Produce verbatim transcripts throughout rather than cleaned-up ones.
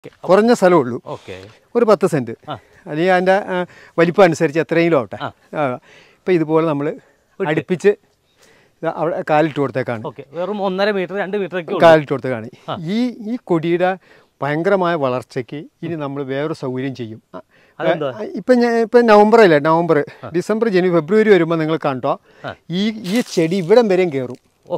കുറഞ്ഞ സ്ഥലമേ ഉള്ളൂ. ഒരു പത്ത് സെൻറ്റ് അല്ലെങ്കിൽ അതിൻ്റെ വലിപ്പം അനുസരിച്ച് എത്രയെങ്കിലും ആവട്ടെ. ഇപ്പം ഇതുപോലെ നമ്മൾ അടുപ്പിച്ച് അവിടെ കാലിട്ട് കൊടുത്തേക്കാണ്. വെറും ഒന്നര മീറ്റർ രണ്ട് മീറ്റർ കാലിട്ട് കൊടുത്തേക്കാണ്. ഈ ഈ കൊടിയുടെ ഭയങ്കരമായ വളർച്ചയ്ക്ക് ഇനി നമ്മൾ വേറൊരു സൗകര്യം ചെയ്യും. ഇപ്പം ഞാൻ ഇപ്പം നവംബറല്ലേ, നവംബർ ഡിസംബർ ജനുവരി ഫെബ്രുവരി വരുമ്പോൾ നിങ്ങൾ കണ്ടോ ഈ ഈ ചെടി ഇവിടം വരെയും കയറും.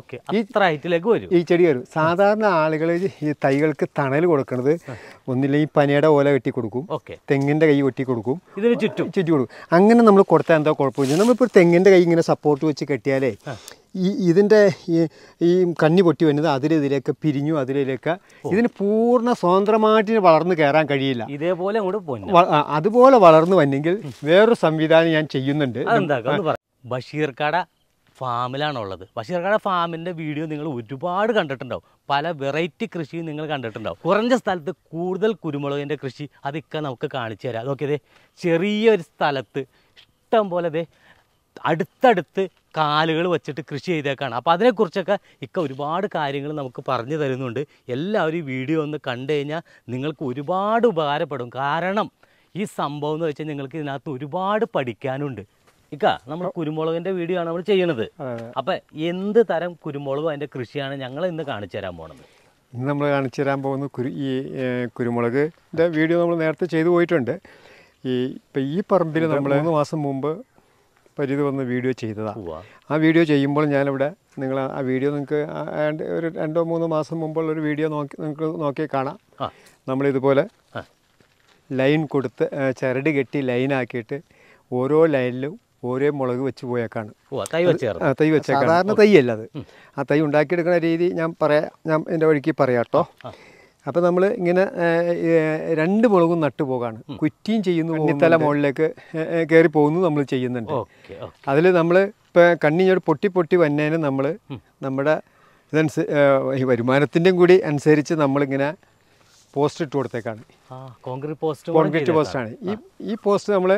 ഈ ചെടി കയറും. സാധാരണ ആളുകൾ ഈ തൈകൾക്ക് തണൽ കൊടുക്കുന്നത് ഒന്നില്ലെങ്കിൽ പനയുടെ ഓല കെട്ടി കൊടുക്കും, തെങ്ങിൻ്റെ കൈ കെട്ടി കൊടുക്കും, ഇതിന് ചുറ്റും ചുറ്റി കൊടുക്കും. അങ്ങനെ നമ്മൾ കൊടുത്താൽ എന്താ കുഴപ്പമില്ല. നമ്മളിപ്പോൾ തെങ്ങിൻ്റെ കൈ ഇങ്ങനെ സപ്പോർട്ട് വെച്ച് കെട്ടിയാലേ ഈ ഇതിൻ്റെ ഈ ഈ കണ്ണി പൊട്ടി വരുന്നത് അതിലെതിലേക്ക് പിരിഞ്ഞു അതിലേക്ക് ഇതിന് പൂർണ്ണ സ്വതന്ത്രമായിട്ട് വളർന്നു കയറാൻ കഴിയില്ല. ഇതേപോലെ അതുപോലെ വളർന്നു വന്നെങ്കിൽ വേറൊരു സംവിധാനം ഞാൻ ചെയ്യുന്നുണ്ട്. ബഷീർക്കാട ഫാമിലാണുള്ളത്. ബഷീർക്കാട ഫാമിൻ്റെ വീഡിയോ നിങ്ങൾ ഒരുപാട് കണ്ടിട്ടുണ്ടാവും. പല വെറൈറ്റി കൃഷിയും നിങ്ങൾ കണ്ടിട്ടുണ്ടാവും. കുറഞ്ഞ സ്ഥലത്ത് കൂടുതൽ കുരുമുളകിൻ്റെ കൃഷി അതൊക്കെ നമുക്ക് കാണിച്ചു തരാം. അതൊക്കെ ചെറിയൊരു സ്ഥലത്ത് ഇഷ്ടം പോലെ ദേ അടുത്തടുത്ത് കാലുകൾ വെച്ചിട്ട് കൃഷി ചെയ്തേക്കാണ്. അപ്പോൾ അതിനെക്കുറിച്ചൊക്കെ ഇക്ക ഒരുപാട് കാര്യങ്ങൾ നമുക്ക് പറഞ്ഞു തരുന്നുണ്ട്. എല്ലാവരും ഈ വീഡിയോ ഒന്ന് കണ്ടു കഴിഞ്ഞാൽ നിങ്ങൾക്ക് ഒരുപാട് ഉപകാരപ്പെടും. കാരണം ഈ സംഭവം എന്ന് വെച്ചാൽ നിങ്ങൾക്ക് ഇതിനകത്ത് ഒരുപാട് പഠിക്കാനുണ്ട്. ഇക്ക നമ്മൾ കുരുമുളകിൻ്റെ വീഡിയോ ആണ് നമ്മൾ ചെയ്യണത്. അപ്പം എന്ത് തരം കുരുമുളകും അതിൻ്റെ കൃഷിയാണ് ഞങ്ങൾ ഇന്ന് കാണിച്ചു തരാൻ പോകുന്നത്. ഇന്ന് നമ്മൾ കാണിച്ചു തരാൻ പോകുന്ന കുരു ഈ കുരുമുളകിൻ്റെ വീഡിയോ നമ്മൾ നേരത്തെ ചെയ്തു പോയിട്ടുണ്ട്. ഈ ഇപ്പം ഈ പറമ്പിൽ നമ്മൾ മൂന്ന് മാസം മുമ്പ് പരിധി വന്ന് വീഡിയോ ചെയ്തതാണ്. ആ വീഡിയോ ചെയ്യുമ്പോൾ ഞാനിവിടെ നിങ്ങൾ ആ വീഡിയോ നിങ്ങൾക്ക് ഒരു രണ്ടോ മൂന്നോ മാസം മുമ്പുള്ളൊരു വീഡിയോ നോക്കി നിങ്ങൾക്ക് നോക്കി കാണാം. നമ്മളിതുപോലെ ലൈൻ കൊടുത്ത് ചരട് കെട്ടി ലൈനാക്കിയിട്ട് ഓരോ ലൈനിലും ഓരോ മുളക് വെച്ച് പോയേക്കാണ്. തൈ വെച്ച സാധാരണ തൈയല്ല അത്. ആ തൈ ഉണ്ടാക്കിയെടുക്കുന്ന രീതി ഞാൻ പറയാം, ഞാൻ എൻ്റെ വഴിക്ക് പറയാം കേട്ടോ. അപ്പോൾ നമ്മൾ ഇങ്ങനെ രണ്ട് മുളകും നട്ടു പോകാണ്. കുറ്റിയും ചെയ്യുന്നു, കണ്ണിത്തല മുകളിലേക്ക് കയറി പോകുന്നു നമ്മൾ ചെയ്യുന്നുണ്ട്. അതിൽ നമ്മൾ ഇപ്പോൾ കണ്ണിഞ്ഞോട് പൊട്ടി പൊട്ടി വന്നതിന് നമ്മൾ നമ്മുടെ ഇതനുസരിച്ച് ഈ വരുമാനത്തിൻ്റെയും കൂടി അനുസരിച്ച് നമ്മളിങ്ങനെ പോസ്റ്റ് ഇട്ട് കൊടുത്തേക്കാണ്. കോൺക്രീറ്റ് പോസ്റ്റ് കോൺക്രീറ്റ് പോസ്റ്റാണ്. ഈ ഈ പോസ്റ്റ് നമ്മൾ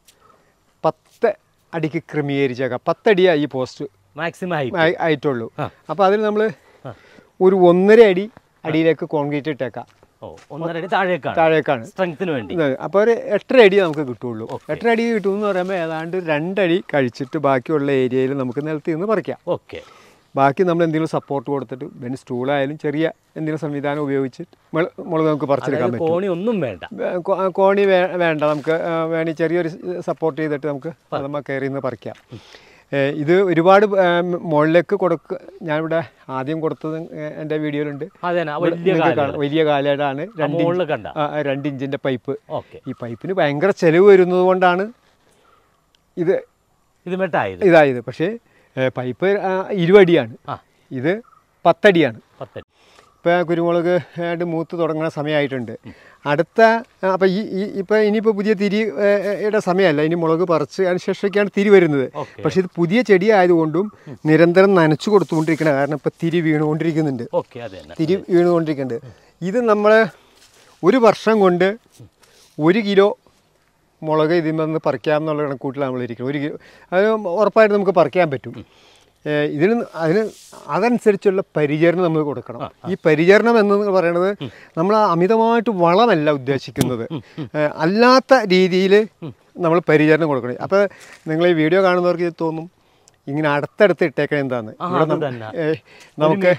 പത്ത് അടിക്ക് ക്രമീകരിച്ചേക്കാം. പത്തടിയാണ് ഈ പോസ്റ്റ് മാക്സിമം ആയിട്ടുള്ളൂ. അപ്പോൾ അതിൽ നമ്മൾ ഒരു ഒന്നര അടി അടിയിലേക്ക് കോൺക്രീറ്റ് ഇട്ടേക്കാം. താഴേക്കാണ് സ്ട്രെങ്ത്തിന് വേണ്ടി. അപ്പോൾ ഒരു എട്ടര അടി നമുക്ക് കിട്ടുള്ളൂ. എട്ടര അടി കിട്ടുമെന്ന് പറയുമ്പോൾ ഏതാണ്ട് രണ്ടടി കഴിച്ചിട്ട് ബാക്കിയുള്ള ഏരിയയിൽ നമുക്ക് നിലത്ത് നിന്ന് പറിക്കാം. ഓക്കെ. ബാക്കി നമ്മൾ എന്തെങ്കിലും സപ്പോർട്ട് കൊടുത്തിട്ട് പിന്നെ സ്റ്റൂളായാലും ചെറിയ എന്തെങ്കിലും സംവിധാനം ഉപയോഗിച്ച് മുളക് നമുക്ക് പറിച്ചെടുക്കാൻ പറ്റും. കോണി ഒന്നും വേണ്ട. കോണി വേണ്ട നമുക്ക് വേണമെങ്കിൽ ചെറിയൊരു സപ്പോർട്ട് ചെയ്തിട്ട് നമുക്ക് നമ്മൾ കയറി നിന്ന് പറിക്കാം. ഇത് ഒരുപാട് മുകളിലേക്ക് കൊടുക്ക ഞാനിവിടെ ആദ്യം കൊടുത്തത് എൻ്റെ വീഡിയോയിലുണ്ട്. വലിയ കാലയിലാണ് രണ്ട് ഇഞ്ചിൻ്റെ പൈപ്പ്. ഈ പൈപ്പിന് ഭയങ്കര ചെലവ് വരുന്നത് കൊണ്ടാണ് ഇത് ഇതായത്. പക്ഷേ പൈപ്പ് ഇരുപടിയാണ്, ഇത് പത്തടിയാണ്. ഇപ്പോൾ കുരുമുളക് മൂത്ത് തുടങ്ങുന്ന സമയമായിട്ടുണ്ട്. അടുത്ത അപ്പം ഈ ഇപ്പം ഇനിയിപ്പോൾ പുതിയ തിരിയുടെ സമയമല്ല, ഇനി മുളക് പറിച്ച് അതിന് ശേഷമൊക്കെയാണ് തിരി വരുന്നത്. പക്ഷേ ഇത് പുതിയ ചെടി ആയതുകൊണ്ടും നിരന്തരം നനച്ചു കൊടുത്തുകൊണ്ടിരിക്കണം. കാരണം ഇപ്പം തിരി വീണുകൊണ്ടിരിക്കുന്നുണ്ട്, തിരി വീണുകൊണ്ടിരിക്കുന്നുണ്ട്. ഇത് നമ്മൾ ഒരു വർഷം കൊണ്ട് ഒരു കിലോ മുളക് ഇതിൽ നിന്ന് പറിക്കാമെന്നുള്ള കണക്കൂട്ടിൽ നമ്മളിരിക്കുന്നത്. ഒരു കിലോ അത് ഉറപ്പായിട്ട് നമുക്ക് പറിക്കാൻ പറ്റും. ഇതിന് അതിന് അതനുസരിച്ചുള്ള പരിചരണം നമ്മൾ കൊടുക്കണം. ഈ പരിചരണം എന്ന് പറയുന്നത് നമ്മൾ അമിതമായിട്ട് വളമല്ല ഉദ്ദേശിക്കുന്നത്, അല്ലാത്ത രീതിയിൽ നമ്മൾ പരിചരണം കൊടുക്കണം. അപ്പോൾ നിങ്ങൾ ഈ വീഡിയോ കാണുന്നവർക്ക് ഇത് തോന്നും ഇങ്ങനെ അടുത്തടുത്ത് ഇട്ടേക്കണം എന്താന്ന്. നമുക്ക്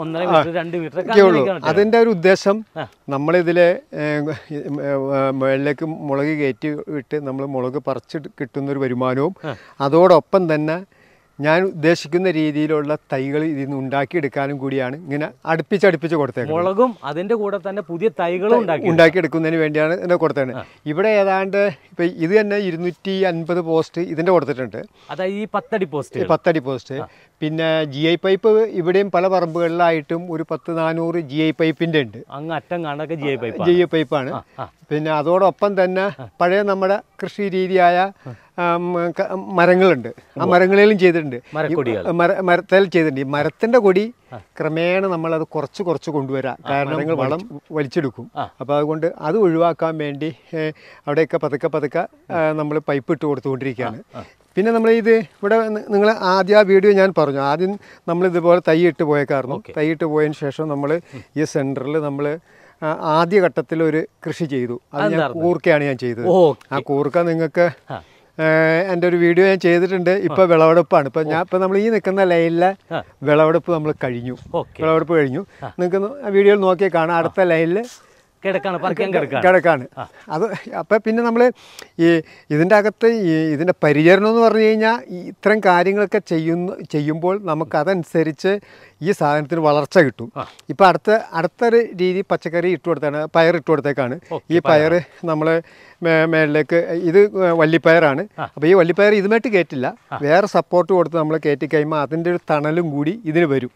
ഉള്ളൂ. അതിൻ്റെ ഒരു ഉദ്ദേശം നമ്മളിതിലെ മുകളിലേക്ക് മുളക് കയറ്റി ഇട്ട് നമ്മൾ മുളക് പറിച്ച് കിട്ടുന്നൊരു വരുമാനവും അതോടൊപ്പം തന്നെ ഞാൻ ഉദ്ദേശിക്കുന്ന രീതിയിലുള്ള തൈകൾ ഇതിൽ നിന്ന് ഉണ്ടാക്കിയെടുക്കാനും കൂടിയാണ് ഇങ്ങനെ അടുപ്പിച്ചടുപ്പിച്ച് കൊടുത്തേക്കുന്നത്. മുളകും അതിൻ്റെ കൂടെ തന്നെ പുതിയ തൈകളും ഉണ്ടാക്കിയെടുക്കുന്നതിന് വേണ്ടിയാണ് ഇതിനെ കൊടുത്തത്. ഇവിടെ ഏതാണ്ട് ഇപ്പം ഇത് തന്നെ ഇരുന്നൂറ്റി അൻപത് പോസ്റ്റ് ഇതിൻ്റെ കൊടുത്തിട്ടുണ്ട്. അതായത് ഈ പത്തടി പോസ്റ്റ് പത്തടി പോസ്റ്റ് പിന്നെ ജി ഐ പൈപ്പ് ഇവിടെയും പല പറമ്പുകളിലായിട്ടും ഒരു പത്ത് നാനൂറ് ജി ഐ പൈപ്പിൻ്റെ ഉണ്ട്. അങ്ങ് അറ്റം കാണൊക്കെ G I pipe G I പൈപ്പാണ്. പിന്നെ അതോടൊപ്പം തന്നെ പഴയ നമ്മുടെ കൃഷി രീതിയായ മരങ്ങളുണ്ട്, ആ മരങ്ങളിലും ചെയ്തിട്ടുണ്ട്, മരത്തിൽ ചെയ്തിട്ടുണ്ട്. ഈ മരത്തിൻ്റെ കൊടി ക്രമേണ നമ്മളത് കുറച്ച് കുറച്ച് കൊണ്ടുവരാം. കാരണം നിങ്ങൾ വളം വലിച്ചെടുക്കും. അപ്പോൾ അതുകൊണ്ട് അത് ഒഴിവാക്കാൻ വേണ്ടി അവിടെയൊക്കെ പതുക്കെ പതുക്കെ നമ്മൾ പൈപ്പ് ഇട്ട് കൊടുത്തുകൊണ്ടിരിക്കുകയാണ്. പിന്നെ നമ്മൾ ഇത് ഇവിടെ നിങ്ങൾ ആദ്യം ആ വീഡിയോ ഞാൻ പറഞ്ഞു, ആദ്യം നമ്മൾ ഇതുപോലെ തൈ ഇട്ട് പോയേക്കായിരുന്നു. തൈ ഇട്ട് പോയതിന് ശേഷം നമ്മൾ ഈ സെൻറ്ററിൽ നമ്മൾ ആദ്യഘട്ടത്തിൽ ഒരു കൃഷി ചെയ്തു. അത് ഞാൻ കൂർക്കയാണ് ഞാൻ ചെയ്തത്. ആ കൂർക്ക നിങ്ങൾക്ക് എൻ്റെ ഒരു വീഡിയോ ഞാൻ ചെയ്തിട്ടുണ്ട്. ഇപ്പൊ വിളവെടുപ്പാണ്. ഇപ്പൊ ഞാൻ ഇപ്പൊ നമ്മൾ ഈ നിൽക്കുന്ന ലൈനിലെ വിളവെടുപ്പ് നമ്മൾ കഴിഞ്ഞു. വിളവെടുപ്പ് കഴിഞ്ഞു. നിങ്ങൾക്ക് വീഡിയോയിൽ നോക്കിയാൽ കാണാം. അടുത്ത ലൈനിൽ കിടക്കാണ്. അത് അപ്പം പിന്നെ നമ്മൾ ഈ ഇതിൻ്റെ അകത്ത് ഈ ഇതിൻ്റെ പരിചരണം എന്ന് പറഞ്ഞു കഴിഞ്ഞാൽ ഇത്തരം കാര്യങ്ങളൊക്കെ ചെയ്യുന്ന ചെയ്യുമ്പോൾ നമുക്ക് അതനുസരിച്ച് ഈ സാധനത്തിന് വളർച്ച കിട്ടും. ഇപ്പം അടുത്ത അടുത്തൊരു രീതി പച്ചക്കറി ഇട്ട് കൊടുത്താണ്, പയർ ഇട്ട് കൊടുത്തേക്കാണ്. ഈ പയർ നമ്മൾ മേളിലേക്ക് ഇത് വള്ളിപ്പയറാണ്. അപ്പോൾ ഈ വള്ളിപ്പയർ ഇതുമായിട്ട് കയറ്റില്ല, വേറെ സപ്പോർട്ട് കൊടുത്ത് നമ്മൾ കയറ്റി കഴിയുമ്പോൾ അതിൻ്റെ ഒരു തണലും കൂടി ഇതിന് വരും.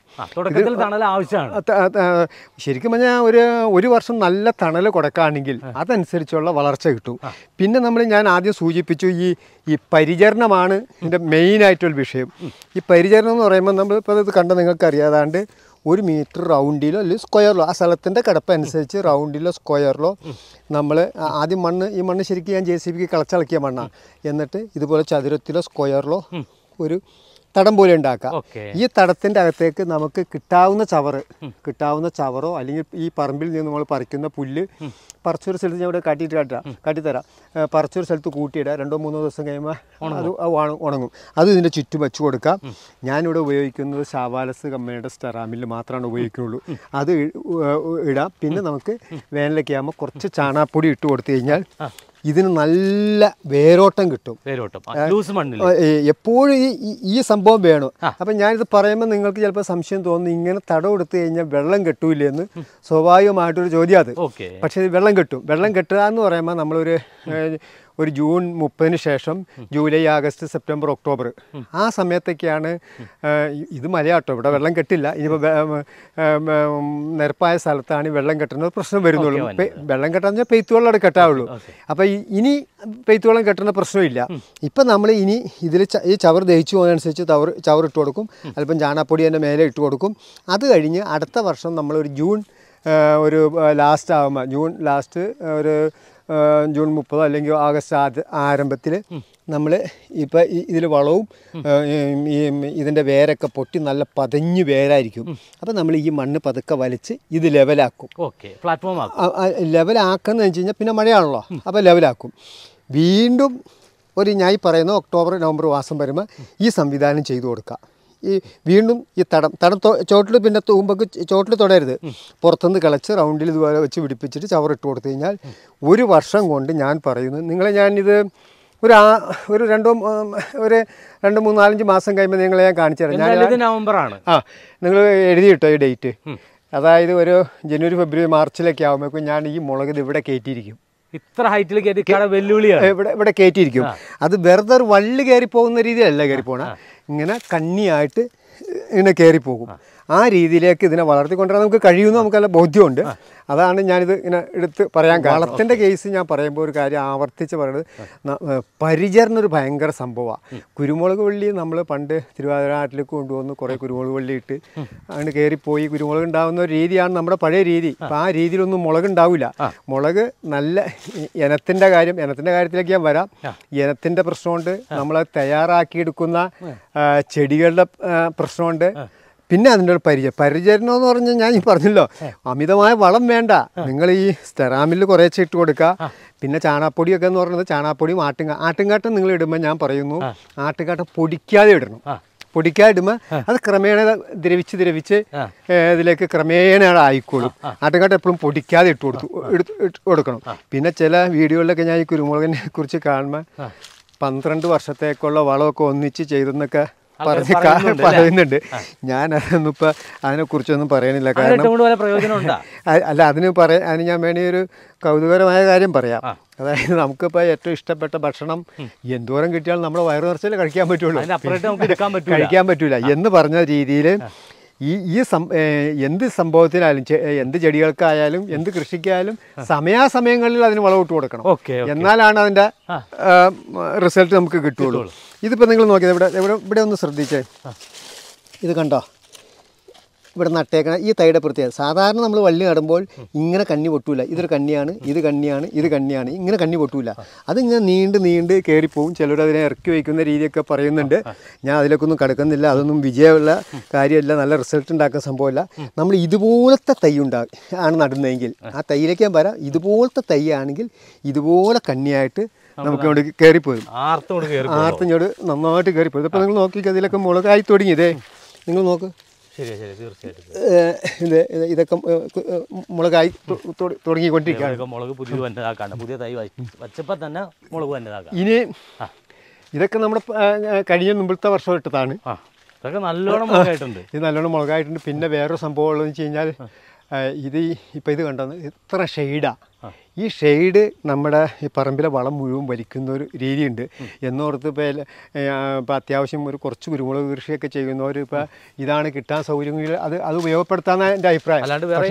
ശരിക്കും പറഞ്ഞാൽ ഒരു ഒരു വർഷം നല്ല തണൽ കൊടുക്കുകയാണെങ്കിൽ അതനുസരിച്ചുള്ള വളർച്ച കിട്ടും. പിന്നെ നമ്മൾ ഞാൻ ആദ്യം സൂചിപ്പിച്ചു ഈ ഈ പരിചരണമാണ് ഇതിൻ്റെ മെയിനായിട്ടുള്ള വിഷയം. ഈ പരിചരണം എന്ന് പറയുമ്പോൾ നമ്മൾ ഇപ്പോൾ ഇത് കണ്ട നിങ്ങൾക്കറിയാം, ഏതാണ്ട് ഒരു മീറ്റർ റൗണ്ടിലോ അല്ലെങ്കിൽ സ്ക്വയറിലോ ആ സ്ഥലത്തിൻ്റെ കിടപ്പ് അനുസരിച്ച് റൗണ്ടിലോ സ്ക്വയറിലോ നമ്മൾ ആദ്യം മണ്ണ് ഈ മണ്ണ് ശരിക്കും ഞാൻ ജെ സി ബിക്ക് കളച്ചിളക്കിയ മണ്ണാണ്. എന്നിട്ട് ഇതുപോലെ ചതുരത്തിലോ സ്ക്വയറിലോ ഒരു തടം പോലെ ഉണ്ടാക്കാം. ഈ തടത്തിൻ്റെ അകത്തേക്ക് നമുക്ക് കിട്ടാവുന്ന ചവറ് കിട്ടാവുന്ന ചവറോ അല്ലെങ്കിൽ ഈ പറമ്പിൽ നിന്ന് നമ്മൾ പറിക്കുന്ന പുല്ല് പറിച്ചൊരു സ്ഥലത്ത് ഞാൻ ഇവിടെ കാട്ടിയിട്ട് കാട്ടാം കാട്ടിത്തരാം പറിച്ചൊരു സ്ഥലത്ത് കൂട്ടിയിടുക. രണ്ടോ മൂന്നോ ദിവസം കഴിയുമ്പോൾ അത് ഉണങ്ങും. അത് ഇതിൻ്റെ ചുറ്റും വെച്ച് കൊടുക്കാം. ഞാനിവിടെ ഉപയോഗിക്കുന്നത് ഷാവാലസ് കമ്പനിയുടെ സ്റ്റെറാമിൽ മാത്രമാണ് ഉപയോഗിക്കുന്നുള്ളൂ. അത് ഇടാം. പിന്നെ നമുക്ക് വേനലൊക്കെ ആകുമ്പോൾ കുറച്ച് ചാണാപ്പൊടി ഇട്ട് കൊടുത്തു കഴിഞ്ഞാൽ ഇതിന് നല്ല വേരോട്ടം കിട്ടും. എപ്പോഴും ഈ ഈ സംഭവം വേണം. അപ്പം ഞാനിത് പറയുമ്പോൾ നിങ്ങൾക്ക് ചിലപ്പോൾ സംശയം തോന്നുന്നു, ഇങ്ങനെ തടം എടുത്തു കഴിഞ്ഞാൽ വെള്ളം കെട്ടൂല്ലേ എന്ന്. സ്വാഭാവികമായിട്ടൊരു ചോദ്യം അത്. പക്ഷേ ഇത് വെള്ളം കെട്ടും. വെള്ളം കെട്ടുക എന്ന് പറയുമ്പോൾ നമ്മളൊരു ഒരു ജൂൺ മുപ്പതിന് ശേഷം ജൂലൈ ആഗസ്റ്റ് സെപ്റ്റംബർ ഒക്ടോബർ ആ സമയത്തൊക്കെയാണ്. ഇത് മലയാട്ടോ, ഇവിടെ വെള്ളം കെട്ടില്ല. ഇനിയിപ്പോൾ നിരപ്പായ സ്ഥലത്താണ് വെള്ളം കെട്ടുന്നത് പ്രശ്നം വരുന്നുള്ളൂ. വെള്ളം കെട്ടാന്ന് വെച്ചാൽ പെയ്ത്ത് വെള്ളം അവിടെ കെട്ടാവുള്ളൂ. അപ്പോൾ ഇനി പെയ്ത്ത് വെള്ളം കെട്ടുന്ന പ്രശ്നമില്ല. ഇപ്പം നമ്മൾ ഇനി ഇതിൽ ഈ ചവർ ദഹിച്ചു പോകുന്നതനുസരിച്ച് ചവർ ചവർ ഇട്ട് കൊടുക്കും. അല്പം ചാണാപ്പൊടി അതിൻ്റെ മേലെ ഇട്ട് കൊടുക്കും. അത് കഴിഞ്ഞ് അടുത്ത വർഷം നമ്മളൊരു ജൂൺ ഒരു ലാസ്റ്റ് ആകുമ്പോൾ ജൂൺ ലാസ്റ്റ് ഒരു ജൂൺ മുപ്പതോ അല്ലെങ്കിൽ ആഗസ്റ്റ് ആദ്യ ആരംഭത്തിൽ നമ്മൾ ഇപ്പോൾ ഇതിൽ വളവും ഈ ഇതിൻ്റെ വേരൊക്കെ പൊട്ടി നല്ല പതഞ്ഞ് വേരായിരിക്കും. അപ്പം നമ്മൾ ഈ മണ്ണ് പതുക്കെ വലിച്ച് ഇത് ലെവലാക്കും. പ്ലാറ്റ്ഫോം ലെവലാക്കുന്നത് വെച്ച് കഴിഞ്ഞാൽ പിന്നെ മഴയാണല്ലോ, അപ്പോൾ ലെവലാക്കും. വീണ്ടും ഒരു ഞാൻ പറയുന്ന ഒക്ടോബർ നവംബർ മാസം വരുമ്പോൾ ഈ സംവിധാനം ചെയ്തു കൊടുക്കുക. ഈ വീണ്ടും ഈ തടം തടം ചോട്ടിൽ പിന്നെ തൂമ്പക്ക് ചോട്ടിൽ തൊടരുത്, പുറത്തുനിന്ന് കിളച്ച് റൗണ്ടിൽ ഇതുപോലെ വെച്ച് പിടിപ്പിച്ചിട്ട് ചവറിട്ട് കൊടുത്തു കഴിഞ്ഞാൽ ഒരു വർഷം കൊണ്ട് ഞാൻ പറയുന്നു നിങ്ങളെ ഞാനിത് ഒരു ആ ഒരു രണ്ടോ ഒരു രണ്ട് മൂന്ന് നാലഞ്ച് മാസം കഴിയുമ്പോൾ നിങ്ങളെ ഞാൻ കാണിച്ചു തരാം. ഞാൻ നവംബറാണ്. ആ നിങ്ങൾ എഴുതിയിട്ടോ ഈ ഡേറ്റ്. അതായത് ഒരു ജനുവരി ഫെബ്രുവരി മാർച്ചിലൊക്കെ ആകുമ്പോഴേക്കും ഞാൻ ഈ മുളക് ഇത് ഇവിടെ കയറ്റിയിരിക്കും. ഇത്ര ഹൈറ്റിൽ കയറ്റി വെല്ലുവിളിയാണ് ഇവിടെ ഇവിടെ കയറ്റിയിരിക്കും. അത് വെറുതെ ഒരു വള്ളി കയറി പോകുന്ന രീതിയിലല്ല കയറി പോകണം, ഇങ്ങനെ കന്നിയായിട്ട് ഇങ്ങനെ കയറിപ്പോകും. ആ രീതിയിലേക്ക് ഇതിനെ വളർത്തിക്കൊണ്ടുവരാൻ നമുക്ക് കഴിയുമെന്ന് നമുക്കല്ല ബോധ്യമുണ്ട്. അതാണ് ഞാനിത് ഇങ്ങനെ എടുത്ത് പറയാൻ കാരണം. വളത്തിൻ്റെ കേസ് ഞാൻ പറയുമ്പോൾ ഒരു കാര്യം ആവർത്തിച്ച് പറയുന്നത്, പരിചരണം ഒരു ഭയങ്കര സംഭവമാണ്. കുരുമുളക് വള്ളി നമ്മൾ പണ്ട് തിരുവാതിര നാട്ടിലേക്ക് കൊണ്ടുവന്ന് കുറേ കുരുമുളക് വള്ളി ഇട്ട് അങ്ങനെ കയറിപ്പോയി കുരുമുളക് ഉണ്ടാകുന്ന ഒരു രീതിയാണ് നമ്മുടെ പഴയ രീതി. അപ്പം ആ രീതിയിലൊന്നും മുളക് ഉണ്ടാവില്ല. മുളക് നല്ല ഇനത്തിൻ്റെ കാര്യം ഇനത്തിൻ്റെ കാര്യത്തിലേക്ക് ഞാൻ വരാം. ഇനത്തിൻ്റെ പ്രശ്നമുണ്ട്, നമ്മൾ തയ്യാറാക്കിയെടുക്കുന്ന ചെടികളുടെ പ്രശ്നമുണ്ട്. പിന്നെ അതിൻ്റെ ഒരു പരിചയം പരിചരണം എന്ന് പറഞ്ഞാൽ ഞാൻ ഈ പറഞ്ഞല്ലോ, അമിതമായ വളം വേണ്ട. നിങ്ങൾ ഈ സ്റ്റെറാമിൽ കുറേശ്ശെ ഇട്ട് കൊടുക്കുക. പിന്നെ ചാണാപ്പൊടിയൊക്കെ എന്ന് പറയുന്നത് ചാണാപ്പൊടിയും ആട്ടുങ്കാ ആട്ടുംകാട്ടം നിങ്ങൾ ഇടുമ്പോൾ ഞാൻ പറയുന്നു ആട്ടുംകാട്ടം പൊടിക്കാതെ ഇടണം. പൊടിക്കാതെ ഇടുമ്പോൾ അത് ക്രമേണ ദ്രവിച്ച് ദ്രവിച്ച് ഇതിലേക്ക് ക്രമേണ ആയിക്കോളും. ആട്ടുംകാട്ടം എപ്പോഴും പൊടിക്കാതെ ഇട്ട് കൊടുത്തു ഇട്ട് കൊടുക്കണം. പിന്നെ ചില വീഡിയോകളിലൊക്കെ ഞാൻ ഈ കുരുമുളകിനെ കുറിച്ച് കാണുമ്പോൾ പന്ത്രണ്ട് വർഷത്തേക്കുള്ള വളമൊക്കെ ഒന്നിച്ച് ചെയ്തെന്നൊക്കെ പറഞ്ഞ് പറയുന്നുണ്ട്. ഞാൻ അതൊന്നും ഇപ്പം അതിനെക്കുറിച്ചൊന്നും പറയണില്ല. കാരണം അല്ല അതിന് പറയാൻ അതിന് ഞാൻ വേണേ ഒരു കൗതുകരമായ കാര്യം പറയാം. അതായത് നമുക്കിപ്പോൾ ഏറ്റവും ഇഷ്ടപ്പെട്ട ഭക്ഷണം എന്തോരം കിട്ടിയാലും നമ്മുടെ വയറു നിറച്ചാലേ കഴിക്കാൻ പറ്റുള്ളൂ, കഴിക്കാൻ പറ്റൂല എന്ന് പറഞ്ഞ രീതിയിൽ ഈ ഈ സം എന്ത് സംഭവത്തിനായാലും എന്ത് ചെടികൾക്കായാലും എന്ത് കൃഷിക്കായാലും സമയാസമയങ്ങളിൽ അതിന് വളമിട്ട് കൊടുക്കണം. എന്നാലാണ് അതിൻ്റെ റിസൾട്ട് നമുക്ക് കിട്ടുള്ളൂ. ഇതിപ്പോൾ നിങ്ങൾ നോക്കിയത് ഇവിടെ ഇവിടെ ഇവിടെ ഒന്ന് ശ്രദ്ധിച്ചേ, ഇത് കണ്ടോ, ഇവിടെ നട്ടേക്കണ ഈ തൈയുടെ പ്രത്യേകത. സാധാരണ നമ്മൾ വള്ളി നടുമ്പോൾ ഇങ്ങനെ കന്നി പൊട്ടൂല. ഇതൊരു കന്നിയാണ്, ഇത് കന്നിയാണ്, ഇത് കന്നിയാണ്, ഇങ്ങനെ കന്നി പൊട്ടൂല. അതിങ്ങനെ നീണ്ട് നീണ്ട് കയറിപ്പോവും. ചിലർ അതിനെ ഇറക്കി വയ്ക്കുന്ന രീതിയൊക്കെ പറയുന്നുണ്ട്. ഞാൻ അതിലേക്കൊന്നും കിടക്കുന്നില്ല. അതൊന്നും വിജയമുള്ള കാര്യമല്ല, നല്ല റിസൾട്ട് ഉണ്ടാക്കുന്ന സംഭവമല്ല. നമ്മൾ ഇതുപോലത്തെ തൈ ഉണ്ടാകും ആണ് നടുന്നതെങ്കിൽ, ആ തൈയിലേക്ക് ഞാൻ പറയാം, ഇതുപോലത്തെ തൈ ആണെങ്കിൽ ഇതുപോലെ കന്നിയായിട്ട് നമുക്ക് ഇവിടെ കയറിപ്പോരും. ആർത്തിഞ്ഞോട് നന്നായിട്ട് കയറിപ്പോരും. ഇപ്പോൾ നിങ്ങൾ നോക്കി അതിലൊക്കെ മുളകായി തുടങ്ങിയതേ, നിങ്ങൾ നോക്ക്. ഇത് ഇതൊക്കെ മുളകായി തുടങ്ങിക്കൊണ്ടിരിക്കുകയാണ്. ഇനി ഇതൊക്കെ നമ്മുടെ കഴിഞ്ഞ മുമ്പത്തെ വർഷം ഇട്ടതാണ്. നല്ലോണം ഇത് നല്ലോണം മുളകായിട്ടുണ്ട്. പിന്നെ വേറൊരു സംഭവം ഉള്ളതെന്ന് വെച്ച് കഴിഞ്ഞാൽ ഇത് ഇപ്പം ഇത് കണ്ടത് ഇത്ര ഷെയ്ഡാണ്. ഈ ഷെയ്ഡ് നമ്മുടെ ഈ പറമ്പിലെ വളം മുഴുവൻ വലിക്കുന്ന ഒരു രീതിയുണ്ട്. എന്നോർത്ത് ഇപ്പോൾ ഇപ്പോൾ അത്യാവശ്യം ഒരു കുറച്ച് കുരുമുളക് കൃഷിയൊക്കെ ചെയ്യുന്നവർ ഇപ്പോൾ ഇതാണ് കിട്ടാൻ സൗകര്യങ്ങളിൽ അത് അത് ഉപയോഗപ്പെടുത്താമെന്നാണ് എൻ്റെ അഭിപ്രായം.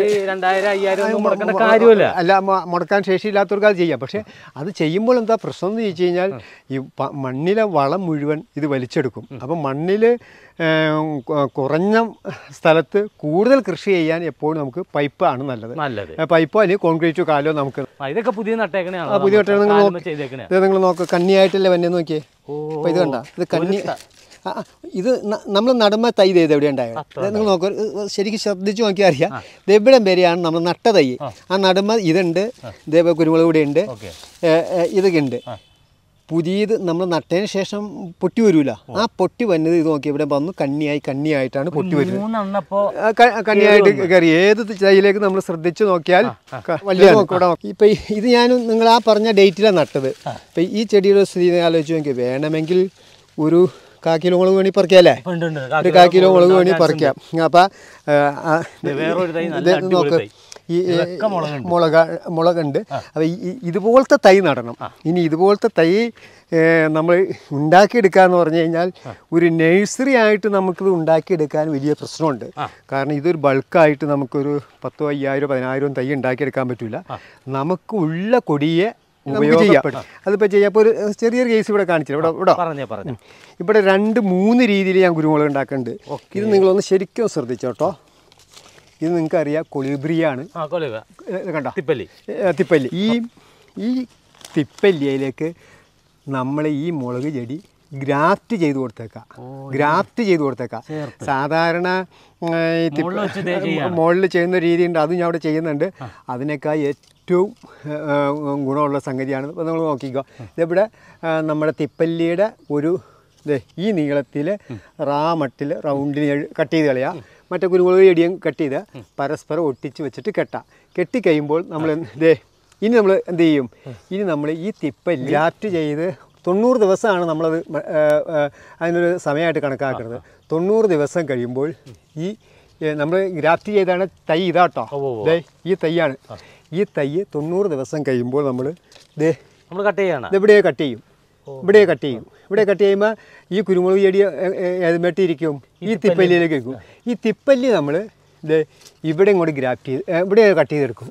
അല്ല, മുടക്കാൻ ശേഷിയില്ലാത്തവർക്ക് അത് ചെയ്യാം. പക്ഷേ അത് ചെയ്യുമ്പോൾ എന്താ പ്രശ്നം എന്ന് ചോദിച്ചു കഴിഞ്ഞാൽ ഈ മണ്ണിലെ വളം മുഴുവൻ ഇത് വലിച്ചെടുക്കും. അപ്പം മണ്ണിൽ കുറഞ്ഞ സ്ഥലത്ത് കൂടുതൽ കൃഷി ചെയ്യാൻ എപ്പോഴും നമുക്ക് പൈപ്പാണ് നല്ലത്. നല്ലത് പൈപ്പോ അല്ലെങ്കിൽ കോൺക്രീറ്റോ കാലോ നമുക്ക്. ഇതൊക്കെ പുതിയ നട്ടേക്കണേ പുതിയ നട്ടേ നിങ്ങൾ നോക്ക്. കന്നിയായിട്ടല്ലേ വന്നെ നോക്കിയേ. അപ്പോൾ ഇത് കണ്ട, ഇത് കന്നി. ഇത് നമ്മൾ നടുമ്പ തൈ ചെയ്ത് എവിടെ ഉണ്ടായത് നിങ്ങൾ നോക്കുക. ശരിക്കും ശ്രദ്ധിച്ച് നോക്കിയാൽ അറിയാം. ഇതെവിടം വരെയാണ് നമ്മൾ നട്ട തൈ. ആ നടുമ്പ ഇതുണ്ട്, ഇതേപോലെ കുരുമുളക് കൂടെ ഉണ്ട്, ഇതൊക്കെ ഉണ്ട്. പുതിയത് നമ്മൾ നട്ടതിന് ശേഷം പൊട്ടി വരൂല. ആ പൊട്ടി വന്നത് ഇത് നോക്കി ഇവിടെ വന്നു കന്നിയായി കന്നിയായിട്ടാണ് പൊട്ടി വരുന്നത്. കന്നിയായിട്ട് കയറി ഏത് തൈയിലേക്ക് നമ്മൾ ശ്രദ്ധിച്ചു നോക്കിയാൽ വലിയ നോക്കൂടെ നോക്കി. ഇപ്പം ഇത് ഞാൻ നിങ്ങൾ ആ പറഞ്ഞ ഡേറ്റിലാണ് നട്ടത്. ഇപ്പം ഈ ചെടിയുടെ സ്ഥിതി ആലോചിച്ച് നോക്കി. വേണമെങ്കിൽ ഒരു കാ കിലോ മുളക് വേണി പറിക്കാമല്ലേ? ഒരു കാ കിലോ മുളക് വേണി പറിക്കാം. അപ്പം നോക്ക്, ഈ മുളക് മുളകുണ്ട്. അപ്പോൾ ഈ ഇതുപോലത്തെ തൈ നടണം. ഇനി ഇതുപോലത്തെ തൈ നമ്മൾ ഉണ്ടാക്കിയെടുക്കുക എന്ന് പറഞ്ഞു കഴിഞ്ഞാൽ ഒരു നഴ്സറി ആയിട്ട് നമുക്കിത് ഉണ്ടാക്കിയെടുക്കാൻ വലിയ പ്രശ്നമുണ്ട്. കാരണം ഇതൊരു ബൾക്കായിട്ട് നമുക്കൊരു പത്തോ അയ്യായിരം പതിനായിരം തൈ ഉണ്ടാക്കിയെടുക്കാൻ പറ്റില്ല. നമുക്ക് ഉള്ള കൊടിയെ ഉപയോഗപ്പെടും. അതിപ്പോൾ ചെയ്യാം. ഇപ്പോൾ ഒരു ചെറിയൊരു കേസ് ഇവിടെ കാണിച്ചില്ല. ഇവിടെ ഇവിടെ ഇവിടെ രണ്ട് മൂന്ന് രീതിയിൽ ഞാൻ കുരുമുളക് ഉണ്ടാക്കുന്നുണ്ട്. ഇത് നിങ്ങളൊന്ന് ശരിക്കും ശ്രദ്ധിച്ചോട്ടോ. ഇത് നിങ്ങൾക്കറിയാം കൊളിബ്രിയാണ്. കണ്ട തിപ്പല്ലി തിപ്പല്ലി ഈ ഈ തിപ്പല്ലിയിലേക്ക് നമ്മൾ ഈ മുളക് ചെടി ഗ്രാഫ്റ്റ് ചെയ്ത് കൊടുത്തേക്കാം. ഗ്രാഫ്റ്റ് ചെയ്ത് കൊടുത്തേക്കാം. സാധാരണ മുകളിൽ ചെയ്യുന്ന രീതിയുണ്ട്, അത് ഞാൻ അവിടെ ചെയ്യുന്നുണ്ട്. അതിനേക്കാൾ ഏറ്റവും ഗുണമുള്ള സംഗതിയാണ്. ഇപ്പോൾ നമ്മൾ നോക്കിക്കോ, ഇതിവിടെ നമ്മുടെ തിപ്പല്ലിയുടെ ഒരു ഈ നീളത്തിൽ റാമട്ടിൽ റൗണ്ടിൽ കട്ട് ചെയ്ത് കളയാം. മറ്റേ കുരുമുളക് ചെടിയും കട്ട് ചെയ്ത് പരസ്പരം ഒട്ടിച്ച് വെച്ചിട്ട് കെട്ടാം. കെട്ടിക്കഴിയുമ്പോൾ നമ്മൾ ഇതേ ഇനി നമ്മൾ എന്ത് ചെയ്യും? ഇനി നമ്മൾ ഈ തിപ്പല്ലി ഗ്രാഫ്റ്റ് ചെയ്ത് തൊണ്ണൂറ് ദിവസമാണ് നമ്മളത് അതിനൊരു സമയമായിട്ട് കണക്കാക്കുന്നത്. തൊണ്ണൂറ് ദിവസം കഴിയുമ്പോൾ ഈ നമ്മൾ ഗ്രാഫ്റ്റ് ചെയ്താണ് തൈ ഇതാട്ടോ. ദേ ഈ തൈയാണ്. ഈ തൈ തൊണ്ണൂറ് ദിവസം കഴിയുമ്പോൾ നമ്മൾ ദേ നമ്മൾ കട്ട് ചെയ്യണം. ഇതെവിടെ കട്ട് ചെയ്യും, ഇവിടെ കട്ട് ചെയ്യും. ഇവിടെ കട്ട് ചെയ്യുമ്പോൾ ഈ കുരുമുളക് ചെടി ഏതുമെട്ടിരിക്കും ഈ തിപ്പല്ലിയിലേക്ക് വെക്കും. ഈ തിപ്പല്ലി നമ്മൾ ഇത് ഇവിടെ ഇങ്ങോട്ട് ഗ്രാഫ്റ്റ് ചെയ്ത് ഇവിടെ കട്ട് ചെയ്തെടുക്കും.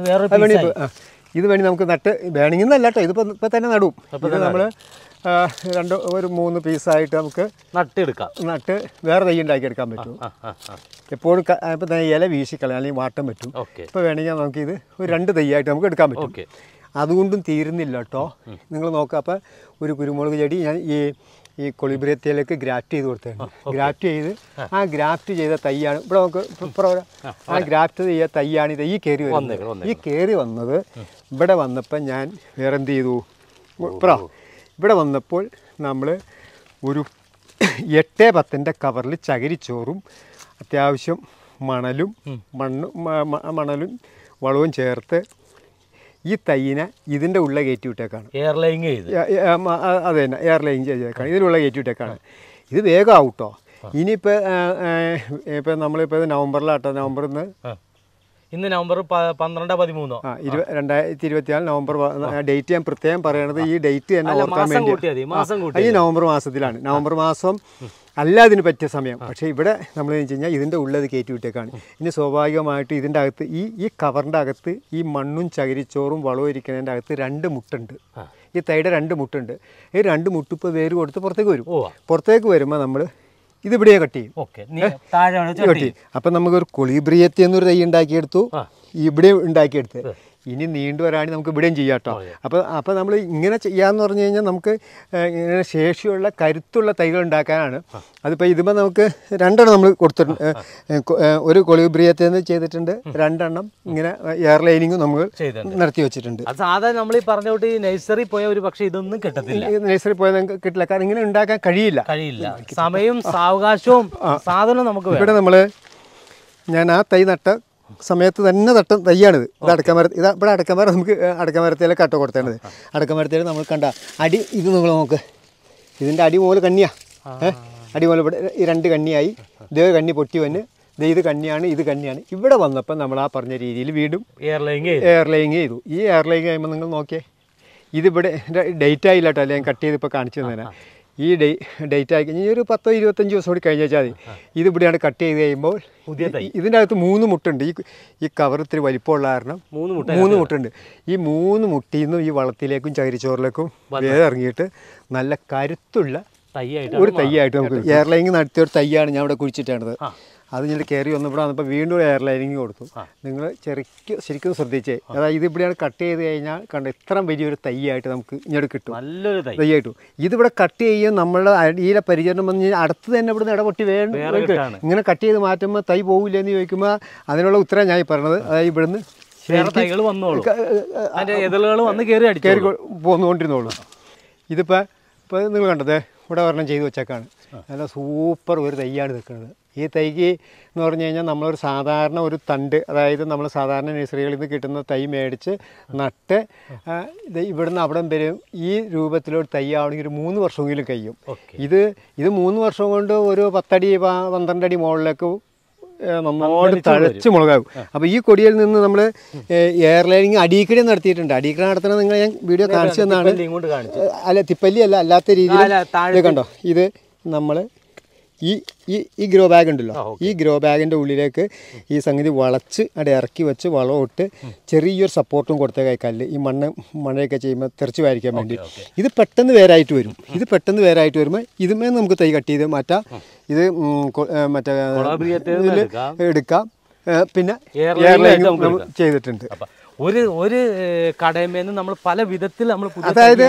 ഇത് വേണമെങ്കിൽ നമുക്ക് നട്ട് വേണമെങ്കിൽ എന്നല്ല കേട്ടോ, ഇതിപ്പോൾ ഇപ്പം തന്നെ നടും. ഇത് നമ്മൾ രണ്ട് ഒരു മൂന്ന് പീസായിട്ട് നമുക്ക് നട്ടെടുക്കാം. നട്ട് വേറെ തൈ ഉണ്ടാക്കിയെടുക്കാൻ പറ്റും. എപ്പോഴും ഇപ്പം തന്നെ ഇല വീശിക്കളയാം, അല്ലെങ്കിൽ വാട്ടം പറ്റും. ഇപ്പോൾ വേണമെങ്കിൽ നമുക്കിത് ഒരു രണ്ട് തൈയായിട്ട് നമുക്ക് എടുക്കാൻ പറ്റും. അതുകൊണ്ടും തീരുന്നില്ല കേട്ടോ. നിങ്ങൾ നോക്കുക. അപ്പോൾ ഒരു കുരുമുളക് ചെടി ഞാൻ ഈ ഈ കൊളിബ്രിയത്തിലേക്ക് ഗ്രാഫ്റ്റ് ചെയ്ത് കൊടുത്തതാണ്. ഗ്രാഫ്റ്റ് ചെയ്ത് ആ ഗ്രാഫ്റ്റ് ചെയ്ത തൈയാണ് ഇവിടെ നമുക്ക് ആ ഗ്രാഫ്റ്റ് ചെയ്ത തൈയാണ് ഇത് ഈ കയറി വരുന്നത്. ഈ കയറി വന്നത് ഇവിടെ വന്നപ്പോൾ ഞാൻ വേറെ എന്ത് ചെയ്തു? ഇപ്പറോ ഇവിടെ വന്നപ്പോൾ നമ്മൾ ഒരു എട്ട് പത്തിൻ്റെ കവറിൽ ചകിരിച്ചോറും അത്യാവശ്യം മണലും മണ്ണും മണലും വളവും ചേർത്ത് ഈ തൈയിനെ ഇതിൻ്റെ ഉള്ള കയറ്റി വിട്ടേക്കാണ്. എയർലൈൻ ചെയ്ത് അത് തന്നെ എയർലൈൻ ചെയ്തേക്കാണ്. ഇതിനുള്ള കയറ്റി വിട്ടേക്കാണ്. ഇത് വേഗം ആവട്ടോ. ഇനിയിപ്പോൾ ഇപ്പം നമ്മളിപ്പോൾ ഇത് നവംബറിലാട്ടോ. നവംബറിൽ നിന്ന് ഇന്ന് നവംബർ പന്ത്രണ്ട് പതിമൂന്നോ ആ ഇരുപ രണ്ടായിരത്തി ഇരുപത്തിനാല് നവംബർ ഡേറ്റ് ഞാൻ പ്രത്യേകം പറയണത് ഈ ഡേറ്റ് തന്നെ ഓർക്കാൻ വേണ്ടി. ഈ നവംബർ മാസത്തിലാണ്. നവംബർ മാസം അല്ല അതിന് പറ്റിയ സമയം. പക്ഷേ ഇവിടെ നമ്മൾ എന്ന് വെച്ച് കഴിഞ്ഞാൽ ഇതിൻ്റെ ഉള്ളത് കയറ്റി വിട്ടേക്കാണ്. ഇനി സ്വാഭാവികമായിട്ട് ഇതിൻ്റെ അകത്ത് ഈ ഈ കവറിൻ്റെ അകത്ത് ഈ മണ്ണും ചകിരിച്ചോറും വളവും ഇരിക്കുന്നതിൻ്റെ അകത്ത് രണ്ട് മുട്ടുണ്ട്. ഈ തൈയുടെ രണ്ട് മുട്ടുണ്ട്. ഈ രണ്ട് മുട്ടിപ്പോൾ വേര് കൊടുത്ത് പുറത്തേക്ക് വരും. പുറത്തേക്ക് വരുമ്പോൾ നമ്മൾ ഇതിവിടെ കട്ട് ചെയ്യും. ഓക്കെ, താഴെയാണ് കട്ട് ചെയ്യും. അപ്പം നമുക്കൊരു കൊളീബ്രിയത്തി എന്നൊരു തൈ ഉണ്ടാക്കിയെടുത്തു, ഇവിടെ ഉണ്ടാക്കിയെടുത്ത്. ഇനി നീണ്ടു വരാണെങ്കിൽ നമുക്ക് ഇവിടെയും ചെയ്യാം കേട്ടോ. അപ്പോൾ അപ്പോൾ നമ്മൾ ഇങ്ങനെ ചെയ്യാമെന്ന് പറഞ്ഞു കഴിഞ്ഞാൽ നമുക്ക് ഇങ്ങനെ ശേഷിയുള്ള കരുത്തുള്ള തൈകൾ ഉണ്ടാക്കാനാണ്. അതിപ്പോൾ ഇതുമ്പോൾ നമുക്ക് രണ്ടെണ്ണം നമ്മൾ കൊടുത്തിട്ടുണ്ട്. ഒരു കൊളീബ്രിയത്തിൽ നിന്ന് ചെയ്തിട്ടുണ്ട്, രണ്ടെണ്ണം ഇങ്ങനെ എയർ ലൈനിങ്ങും നമ്മൾ നടത്തി വെച്ചിട്ടുണ്ട്. സാധാരണ നമ്മൾ ഈ പറഞ്ഞ തൊട്ട് ഈ നഴ്സറി പോയ ഒരു പക്ഷേ ഇതൊന്നും കിട്ടത്തില്ല. നഴ്സറി പോയാൽ നമുക്ക് കിട്ടില്ല, കാരണം ഇങ്ങനെ ഉണ്ടാക്കാൻ കഴിയില്ല കഴിയില്ല സമയവും സാവകാശവും സാധനവും നമുക്ക്. ഇവിടെ നമ്മൾ ഞാൻ ആ തൈ നട്ട സമയത്ത് തന്നെ തട്ട തയ്യാണിത്. ഇത് അടക്കമര ഇത് ഇവിടെ അടക്കമര നമുക്ക് അടക്കമരത്തേലെ കട്ട കൊടുത്തേണ്ടത്. അടക്കമരത്തേൽ നമ്മൾ കണ്ട അടി ഇത് നിങ്ങൾ നോക്ക്, ഇതിൻ്റെ അടി പോലെ കണ്ണിയാണ്. ഏഹ് അടി പോലെ ഇവിടെ ഈ രണ്ട് കണ്ണിയായി, ഇതേ കണ്ണി പൊട്ടി വന്ന് ഇത് ഇത് കണ്ണിയാണ്, ഇത് കണ്ണിയാണ്. ഇവിടെ വന്നപ്പോൾ നമ്മൾ ആ പറഞ്ഞ രീതിയിൽ വീണ്ടും എയർലൈങ് എയർലൈങ് ചെയ്തു. ഈ എയർലൈങ് ചെയ്യുമ്പോൾ നിങ്ങൾ നോക്കിയേ, ഇതിവിടെ ഡേറ്റ് ആയില്ല കേട്ടോ, അല്ലെങ്കിൽ കട്ട് ചെയ്ത് ഇപ്പോൾ കാണിച്ചു തന്നെ. ഈ ഡേ ഡേറ്റ് ആയി കഴിഞ്ഞാൽ ഒരു പത്തോ ഇരുപത്തഞ്ച് ദിവസം കൂടി കഴിഞ്ഞ് വെച്ചാൽ മതി. ഇതിവിടെയാണ് കട്ട് ചെയ്ത് കഴിയുമ്പോൾ പുതിയ തൈ. ഇതിൻ്റെ അകത്ത് മൂന്ന് മുട്ടുണ്ട്. ഈ ഈ കവർ ഇത്തിരി വലിപ്പമുള്ള കാരണം മൂന്ന് മുട്ട മൂന്ന് മുട്ടുണ്ട്. ഈ മൂന്ന് മുട്ടിൽ നിന്നും ഈ വളത്തിലേക്കും ചകിരിച്ചോറിലേക്കും വേറെ ഇറങ്ങിയിട്ട് നല്ല കരുത്തുള്ള ഒരു തൈയായിട്ട് നമുക്ക് എയർലൈനിങ് നടത്തിയ ഒരു തൈയാണ് ഞാൻ ഇവിടെ കുഴിച്ചിട്ടാണത്. അത് ഞാൻ കയറി വന്ന് ഇവിടെ വന്നപ്പോൾ വീണ്ടും ഒരു എയർലൈനിങ് കൊടുത്തു. നിങ്ങൾ ശരിക്കും ശരിക്കും ശ്രദ്ധിച്ചേ, അതായത് ഇതിവിടെയാണ് കട്ട് ചെയ്ത് കഴിഞ്ഞാൽ കണ്ട ഇത്ര വലിയൊരു തൈയായിട്ട് നമുക്ക് ഇങ്ങോട്ട് കിട്ടും, നല്ലൊരു തൈയായിട്ടു. ഇതിവിടെ കട്ട് ചെയ്യുമ്പോൾ നമ്മളുടെ അടിയിലെ പരിചരണം വന്ന് കഴിഞ്ഞാൽ അടുത്ത് തന്നെ ഇവിടുന്ന് ഇടപൊട്ടി വേണം. ഇങ്ങനെ കട്ട് ചെയ്ത് മാറ്റുമ്പോൾ തൈ പോകില്ല എന്ന് ചോദിക്കുമ്പോൾ അതിനുള്ള ഉത്തരം ഞാൻ പറഞ്ഞത്. അതായത് ഇവിടുന്ന് തൈകൾ വന്നോളൂ, വന്ന് കയറി കയറി പോന്നുകൊണ്ടിരുന്നോളൂ. ഇതിപ്പോൾ ഇപ്പോൾ നിങ്ങൾ കണ്ടത് ഇവിടെ ഒരെണ്ണം ചെയ്ത് വെച്ചേക്കാണ്. നല്ല സൂപ്പർ ഒരു തൈയാണ് നിൽക്കുന്നത്. ഈ തൈക്ക് എന്ന് പറഞ്ഞു കഴിഞ്ഞാൽ നമ്മളൊരു സാധാരണ ഒരു തണ്ട്, അതായത് നമ്മൾ സാധാരണ നഴ്സറികളിൽ നിന്ന് കിട്ടുന്ന തൈ മേടിച്ച് നട്ട് ഇത് ഇവിടുന്ന് അവിടം വരും ഈ രൂപത്തിലൊരു തൈ ആവണമെങ്കിൽ ഒരു മൂന്ന് വർഷമെങ്കിലും കഴിയും. ഇത് ഇത് മൂന്ന് വർഷം കൊണ്ട് ഒരു പത്തടി പന്ത്രണ്ട് അടി മുകളിലേക്ക് നന്നായിട്ട് തഴച്ച് മുളകാകും. അപ്പോൾ ഈ കൊടിയിൽ നിന്ന് നമ്മൾ എയർലൈനിങ് അടീക്കടി നടത്തിയിട്ടുണ്ട്. അടീക്കടി നടത്തണം നിങ്ങൾ ഞാൻ വീഡിയോ കാണിച്ചു തന്നാണ്. അല്ല തിപ്പല്ലി അല്ല, അല്ലാത്ത രീതിയിൽ കണ്ടോ. ഇത് നമ്മൾ ഈ ഈ ഈ ഗ്രോ ബാഗ് ഉണ്ടല്ലോ, ഈ ഗ്രോ ബാഗിൻ്റെ ഉള്ളിലേക്ക് ഈ സംഗതി വളച്ച് അവിടെ ഇറക്കി വെച്ച് വളമിട്ട് ചെറിയൊരു സപ്പോർട്ടും കൊടുത്ത കല്ല് ഈ മണ്ണ് മഴയൊക്കെ ചെയ്യുമ്പോൾ തെറിച്ച് വാരിക്കാൻ വേണ്ടി. ഇത് പെട്ടെന്ന് വേരായിട്ട് വരും. ഇത് പെട്ടെന്ന് വേരായിട്ട് വരുമ്പോൾ ഇതുമേ നമുക്ക് തൈ കട്ട് ചെയ്ത് മാറ്റാം. ഇത് മറ്റേ എടുക്കാം. പിന്നെ എയർലൈൻ ചെയ്തിട്ടുണ്ട്. ഒരു ഒരു കടയമേന്ന് നമ്മൾ പല വിധത്തിൽ നമ്മൾ, അതായത്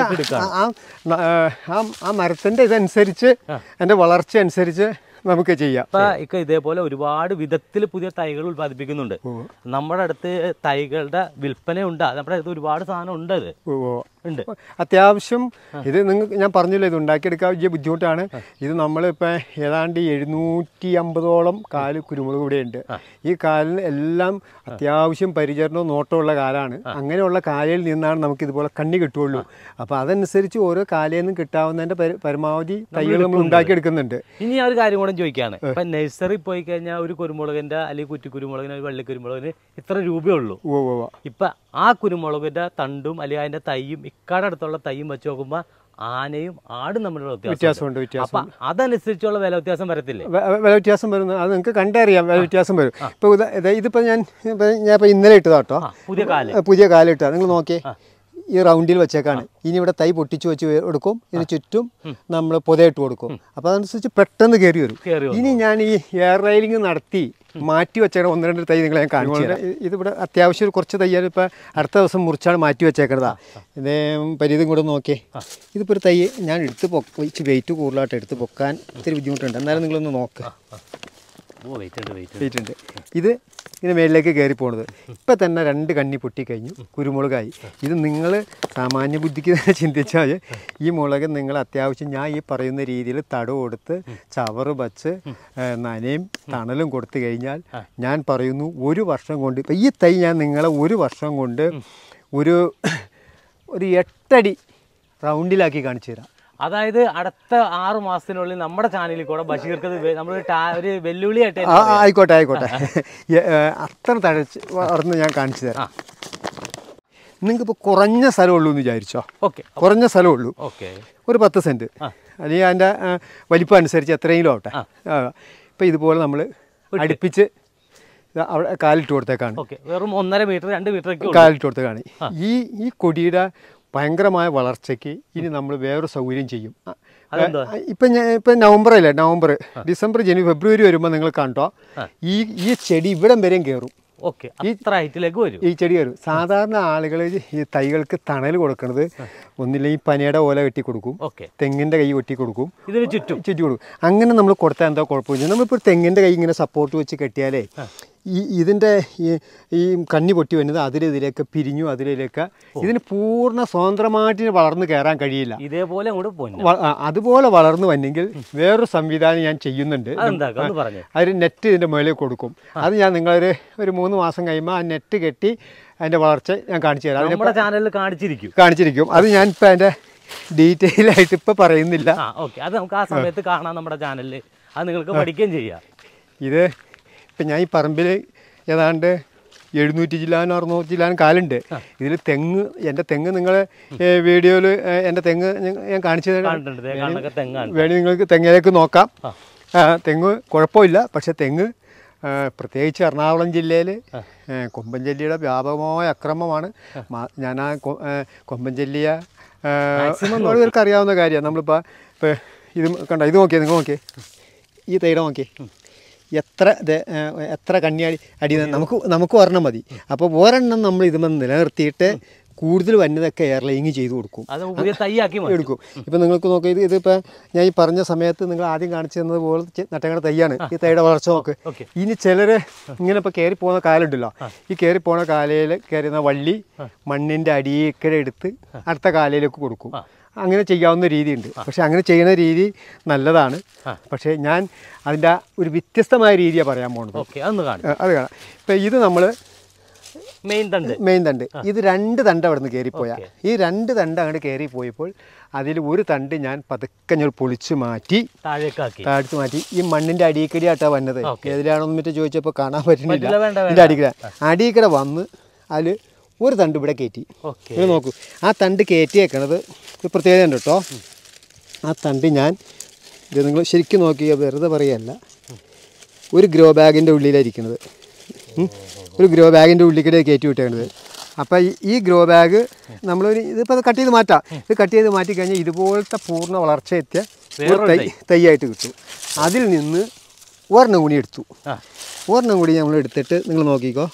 ആ മരത്തിൻ്റെ ഇതനുസരിച്ച് അതിൻ്റെ വളർച്ച അനുസരിച്ച് നമുക്ക് ചെയ്യാം. ഇപ്പം ഇതേപോലെ ഒരുപാട് വിധത്തിൽ പുതിയ തൈകൾ ഉൽപ്പാദിപ്പിക്കുന്നുണ്ട്. നമ്മുടെ അടുത്ത് തൈകളുടെ വിൽപ്പന ഉണ്ട്, നമ്മുടെ അടുത്ത് ഒരുപാട് സാധനം ഉണ്ട്. അത് ഉണ്ട് അത്യാവശ്യം. ഇത് നിങ്ങൾക്ക് ഞാൻ പറഞ്ഞില്ല, ഇത് ഉണ്ടാക്കിയെടുക്കാൻ വലിയ ബുദ്ധിമുട്ടാണ്. ഇത് നമ്മളിപ്പോൾ ഏതാണ്ട് എഴുന്നൂറ്റി അമ്പതോളം കാല് കുരുമുളക് ഇവിടെ ഉണ്ട്. ഈ കാലിന് എല്ലാം അത്യാവശ്യം പരിചരണവും നോട്ടമുള്ള കാലാണ്. അങ്ങനെയുള്ള കാലയിൽ നിന്നാണ് നമുക്ക് ഇതുപോലെ കണ്ണി കിട്ടുകയുള്ളൂ. അപ്പോൾ അതനുസരിച്ച് ഓരോ കാലയിൽ നിന്നും കിട്ടാവുന്നതിൻ്റെ പരമാവധി തൈകൾ നമ്മൾ ഉണ്ടാക്കിയെടുക്കുന്നുണ്ട്. ഇനി ആ ഒരു കാര്യം കൂടെ ചോദിക്കുകയാണ്, ഇപ്പം നഴ്സറി പോയി കഴിഞ്ഞാൽ ഒരു കുരുമുളകിൻ്റെ അല്ലെങ്കിൽ കുറ്റി കുരുമുളകിന് ഒരു വെള്ളി കുരുമുളകിന് ഇത്ര രൂപയുള്ളൂ. ഇപ്പം ആ കുരുമുളകിൻ്റെ തണ്ടും അല്ലെങ്കിൽ അതിൻ്റെ തൈയും ഇക്കാടെ അടുത്തുള്ള തൈയും വെച്ച് നോക്കുമ്പോൾ ആനയും ആടും തമ്മിലുള്ള വ്യത്യാസമുണ്ട്. വ്യത്യാസം അതനുസരിച്ചുള്ള വില വ്യത്യാസം വരത്തില്ലേ? വില വ്യത്യാസം വരുന്നത് അത് നിങ്ങൾക്ക് കണ്ടറിയാം. വില വ്യത്യാസം വരും. ഇപ്പോൾ ഇതിപ്പോൾ ഞാൻ ഞാൻ ഇപ്പോൾ ഇന്നലെ ഇട്ടതാട്ടോ, പുതിയ കാല് പുതിയ കാലിട്ടാ. നിങ്ങൾ നോക്കിയേ, ഈ റൗണ്ടിൽ വെച്ചേക്കാണ്. ഇനി ഇവിടെ തൈ പൊട്ടിച്ച് വെച്ച് കൊടുക്കും, ഇതിന് ചുറ്റും നമ്മൾ പുതയിട്ട് കൊടുക്കും. അപ്പോൾ അതനുസരിച്ച് പെട്ടെന്ന് കയറി വരും. ഇനി ഞാൻ ഈ എയർ റൈലിംഗ് നടത്തി മാറ്റി വെച്ചേക്കണം ഒന്ന് രണ്ട് തൈ നിങ്ങളെ ഞാൻ കാണിച്ചു. ഇതിവിടെ അത്യാവശ്യം കുറച്ച് തയ്യാൽ ഇപ്പോൾ അടുത്ത ദിവസം മുറിച്ചാണ് മാറ്റി വെച്ചേക്കണതാ. ഇതേ പരിധി കൂടെ നോക്കിയേ. ഇതിപ്പോൾ ഒരു തൈ ഞാൻ എടുത്ത് പൊക്ക വെച്ച് വെയിറ്റ് കൂടുതലായിട്ട് എടുത്ത് പൊക്കാൻ ഇത്തിരി ബുദ്ധിമുട്ടുണ്ട്. എന്നാലും നിങ്ങളൊന്ന് നോക്കുക. വെയിറ്റ് ഉണ്ട്. ഇത് ഇതിന് മേളിലേക്ക് കയറി പോണത് ഇപ്പം തന്നെ രണ്ട് കണ്ണി പൊട്ടിക്കഴിഞ്ഞു, കുരുമുളകായി. ഇത് നിങ്ങൾ സാമാന്യ ബുദ്ധിക്ക് തന്നെ ചിന്തിച്ചാൽ ഈ മുളക് നിങ്ങൾ അത്യാവശ്യം ഞാൻ ഈ പറയുന്ന രീതിയിൽ തടവ് കൊടുത്ത് ചവറ് വച്ച് നനയും തണലും കൊടുത്തു കഴിഞ്ഞാൽ ഞാൻ പറയുന്നു ഒരു വർഷം കൊണ്ട്, ഇപ്പം ഈ തൈ ഞാൻ നിങ്ങളെ ഒരു വർഷം കൊണ്ട് ഒരു ഒരു എട്ടടി റൗണ്ടിലാക്കി കാണിച്ചു തരാം. അതായത് അടുത്ത ആറു മാസത്തിനുള്ളിൽ നമ്മുടെ ചാനലിൽ കൂടെ ബഷീർക്ക് നമ്മൾ ഒരു വെല്ലുവിളിയായിട്ട് ആയിക്കോട്ടെ ആയിക്കോട്ടെ അത്ര തഴച്ച് വളർന്ന് ഞാൻ കാണിച്ചു തരാം. നിങ്ങൾക്കിപ്പോൾ കുറഞ്ഞ സ്ഥലമുള്ളൂ എന്ന് വിചാരിച്ചോ? ഓക്കെ, കുറഞ്ഞ സ്ഥലമുള്ളൂ, ഓക്കെ, ഒരു പത്ത് സെൻറ്റ് അല്ലെങ്കിൽ അതിൻ്റെ വലിപ്പം അനുസരിച്ച് എത്രയെങ്കിലും ആവട്ടെ. ഇപ്പം ഇതുപോലെ നമ്മൾ അടുപ്പിച്ച് അവിടെ കാലിട്ട് കൊടുത്തേക്കാണ്. വെറും ഒന്നര മീറ്റർ രണ്ട് മീറ്റർ കാലിട്ട് കൊടുത്തേക്കാണ്. ഈ ഈ കൊടിയുടെ ഭയങ്കരമായ വളർച്ചയ്ക്ക് ഇനി നമ്മൾ വേറൊരു സൗകര്യം ചെയ്യും. അതെന്താ? ഇപ്പം ഞാൻ ഇപ്പം നവംബർ അല്ലേ, നവംബർ ഡിസംബർ ജനുവരി ഫെബ്രുവരി വരുമ്പോൾ നിങ്ങൾ കണ്ടോ ഈ ഈ ചെടി ഇവിടം വരെയും കയറും. ഓക്കെ, ഇത്ര ഹൈറ്റിലേക്ക് വരും ഈ ചെടി വരും. സാധാരണ ആളുകൾ ഈ തൈകൾക്ക് തണൽ കൊടുക്കുന്നത് ഒന്നില്ലെങ്കിൽ പനയുടെ ഓല കെട്ടി കൊടുക്കും, തെങ്ങിൻ്റെ കൈ വെട്ടി കൊടുക്കും, ഇതിന് ചുറ്റും ചുറ്റി കൊടുക്കും. അങ്ങനെ നമ്മൾ കൊടുത്താൽ എന്താ കുഴപ്പമില്ല. നമ്മളിപ്പോൾ തെങ്ങിൻ്റെ കൈ ഇങ്ങനെ സപ്പോർട്ട് വെച്ച് കെട്ടിയാലേ ഈ ഇതിൻ്റെ ഈ ഈ കണ്ണി പൊട്ടി വരുന്നത് അതിലെതിലേക്ക് പിരിഞ്ഞു അതിലേക്ക് ഇതിന് പൂർണ്ണ സ്വതന്ത്രമായിട്ട് വളർന്ന് കയറാൻ കഴിയില്ല. ഇതേപോലെ അതുപോലെ വളർന്നു വന്നെങ്കിൽ വേറൊരു സംവിധാനം ഞാൻ ചെയ്യുന്നുണ്ട്. അതിന് നെറ്റ് ഇതിൻ്റെ മുകളിൽ കൊടുക്കും. അത് ഞാൻ നിങ്ങളൊരു ഒരു മൂന്ന് മാസം കഴിയുമ്പോൾ ആ നെറ്റ് കെട്ടി അതിൻ്റെ വളർച്ച ഞാൻ കാണിച്ചു തരാം. നമ്മുടെ ചാനലിൽ കാണിച്ചിരിക്കും കാണിച്ചിരിക്കും അത് ഞാനിപ്പോൾ അതിൻ്റെ ഡീറ്റെയിൽ ആയിട്ട് ഇപ്പോൾ പറയുന്നില്ല. ഓക്കെ, അത് നമുക്ക് ആ സമയത്ത് കാണാം നമ്മുടെ ചാനലിൽ, അത് നിങ്ങൾക്ക് പഠിക്കുകയും ചെയ്യാം. ഇത് ഇപ്പം ഞാൻ ഈ പറമ്പിൽ ഏതാണ്ട് എഴുന്നൂറ്റി ജില്ലാനും അറുന്നൂറ്റി ജില്ലാനും കാലുണ്ട്. ഇതിൽ തെങ്ങ് എൻ്റെ തെങ്ങ് നിങ്ങൾ വീഡിയോയിൽ എൻ്റെ തെങ്ങ് ഞാൻ കാണിച്ചു തരാം. വേണ്ടി നിങ്ങൾക്ക് തെങ്ങിലേക്ക് നോക്കാം. തെങ്ങ് കുഴപ്പമില്ല. പക്ഷെ തെങ്ങ് പ്രത്യേകിച്ച് എറണാകുളം ജില്ലയിൽ കൊമ്പൻചെല്ലിയുടെ വ്യാപകമായ അക്രമമാണ്. ഞാൻ ആ കൊമ്പൻചെല്ലിയ അവർക്ക് അറിയാവുന്ന കാര്യമാണ്. നമ്മളിപ്പോൾ ഇപ്പോൾ ഇത് കണ്ട ഇത് നോക്കിയേ, നിങ്ങൾ നോക്കിയേ ഈ തൈട നോക്കിയേ എത്ര എത്ര കണ്ണി അടി അടി നമുക്ക് നമുക്ക് ഒരെണ്ണം മതി. അപ്പോൾ ഒരെണ്ണം നമ്മൾ ഇതുമ്പോൾ നിലനിർത്തിയിട്ട് കൂടുതൽ വന്നതൊക്കെ എയർലൈനിങ് ചെയ്ത് കൊടുക്കും, എടുക്കും. ഇപ്പം നിങ്ങൾക്ക് നോക്കുക, ഇത് ഇതിപ്പോൾ ഞാൻ ഈ പറഞ്ഞ സമയത്ത് നിങ്ങൾ ആദ്യം കാണിച്ചു തന്നത് പോലെ നട്ടങ്ങളുടെ തൈയാണ്. ഈ തൈയുടെ വളർച്ച നോക്ക്. ഇനി ചിലർ ഇങ്ങനെ ഇപ്പോൾ കയറി പോകുന്ന കാലുണ്ടല്ലോ, ഈ കയറി പോകുന്ന കാലയിൽ കയറുന്ന വള്ളി മണ്ണിൻ്റെ അടിയേക്കടെ എടുത്ത് അടുത്ത കാലയിലേക്ക് കൊടുക്കും. അങ്ങനെ ചെയ്യാവുന്ന രീതിയുണ്ട്. പക്ഷെ അങ്ങനെ ചെയ്യുന്ന രീതി നല്ലതാണ്. പക്ഷേ ഞാൻ അതിൻ്റെ ഒരു വ്യത്യസ്തമായ രീതിയാണ് പറയാൻ പോകുന്നത്. അത് കാണാം. ഇപ്പം ഇത് നമ്മൾ മെയിൻ തണ്ട് മെയിൻ തണ്ട് ഇത് രണ്ട് തണ്ട് അവിടെ നിന്ന് കയറിപ്പോയാൽ ഈ രണ്ട് തണ്ട് അങ്ങോട്ട് കയറിപ്പോയപ്പോൾ അതിൽ ഒരു തണ്ട് ഞാൻ പതുക്കെ ഞാൻ പൊളിച്ച് മാറ്റി താഴ്ത്തി മാറ്റി ഈ മണ്ണിൻ്റെ അടിയിക്കടിയായിട്ടാണ് വന്നത്. ഏതിലാണെന്ന് മറ്റേ ചോദിച്ചപ്പോൾ കാണാൻ പറ്റുന്നില്ല. ഇതിൻ്റെ അടിക്കട അടിയിക്കട വന്ന് അതിൽ ഒരു തണ്ട് ഇവിടെ കയറ്റി. ഇത് നോക്കൂ, ആ തണ്ട് കയറ്റി വെക്കണത് പ്രത്യേകത ഉണ്ട് കേട്ടോ. ആ തണ്ട് ഞാൻ ഇത് നിങ്ങൾ ശരിക്കും നോക്കിയ വെറുതെ പറയല്ല, ഒരു ഗ്രോ ബാഗിൻ്റെ ഉള്ളിലായിരിക്കുന്നത്. ഒരു ഗ്രോ ബാഗിൻ്റെ ഉള്ളിൽ കയറ്റി വിട്ടേണ്ടത്. അപ്പോൾ ഈ ഗ്രോ ബാഗ് നമ്മളൊരു ഇതിപ്പോൾ കട്ട് ചെയ്ത് മാറ്റാം. ഇത് കട്ട് ചെയ്ത് മാറ്റി കഴിഞ്ഞാൽ ഇതുപോലത്തെ പൂർണ്ണ വളർച്ച എത്തിയ ഒരു തൈ തൈയായിട്ട് കിട്ടും. അതിൽ നിന്ന് ഒരെണ്ണം കൂടി എടുത്തു. ഒരെണ്ണം കൂടി നമ്മൾ എടുത്തിട്ട് നിങ്ങൾ നോക്കിക്കോ,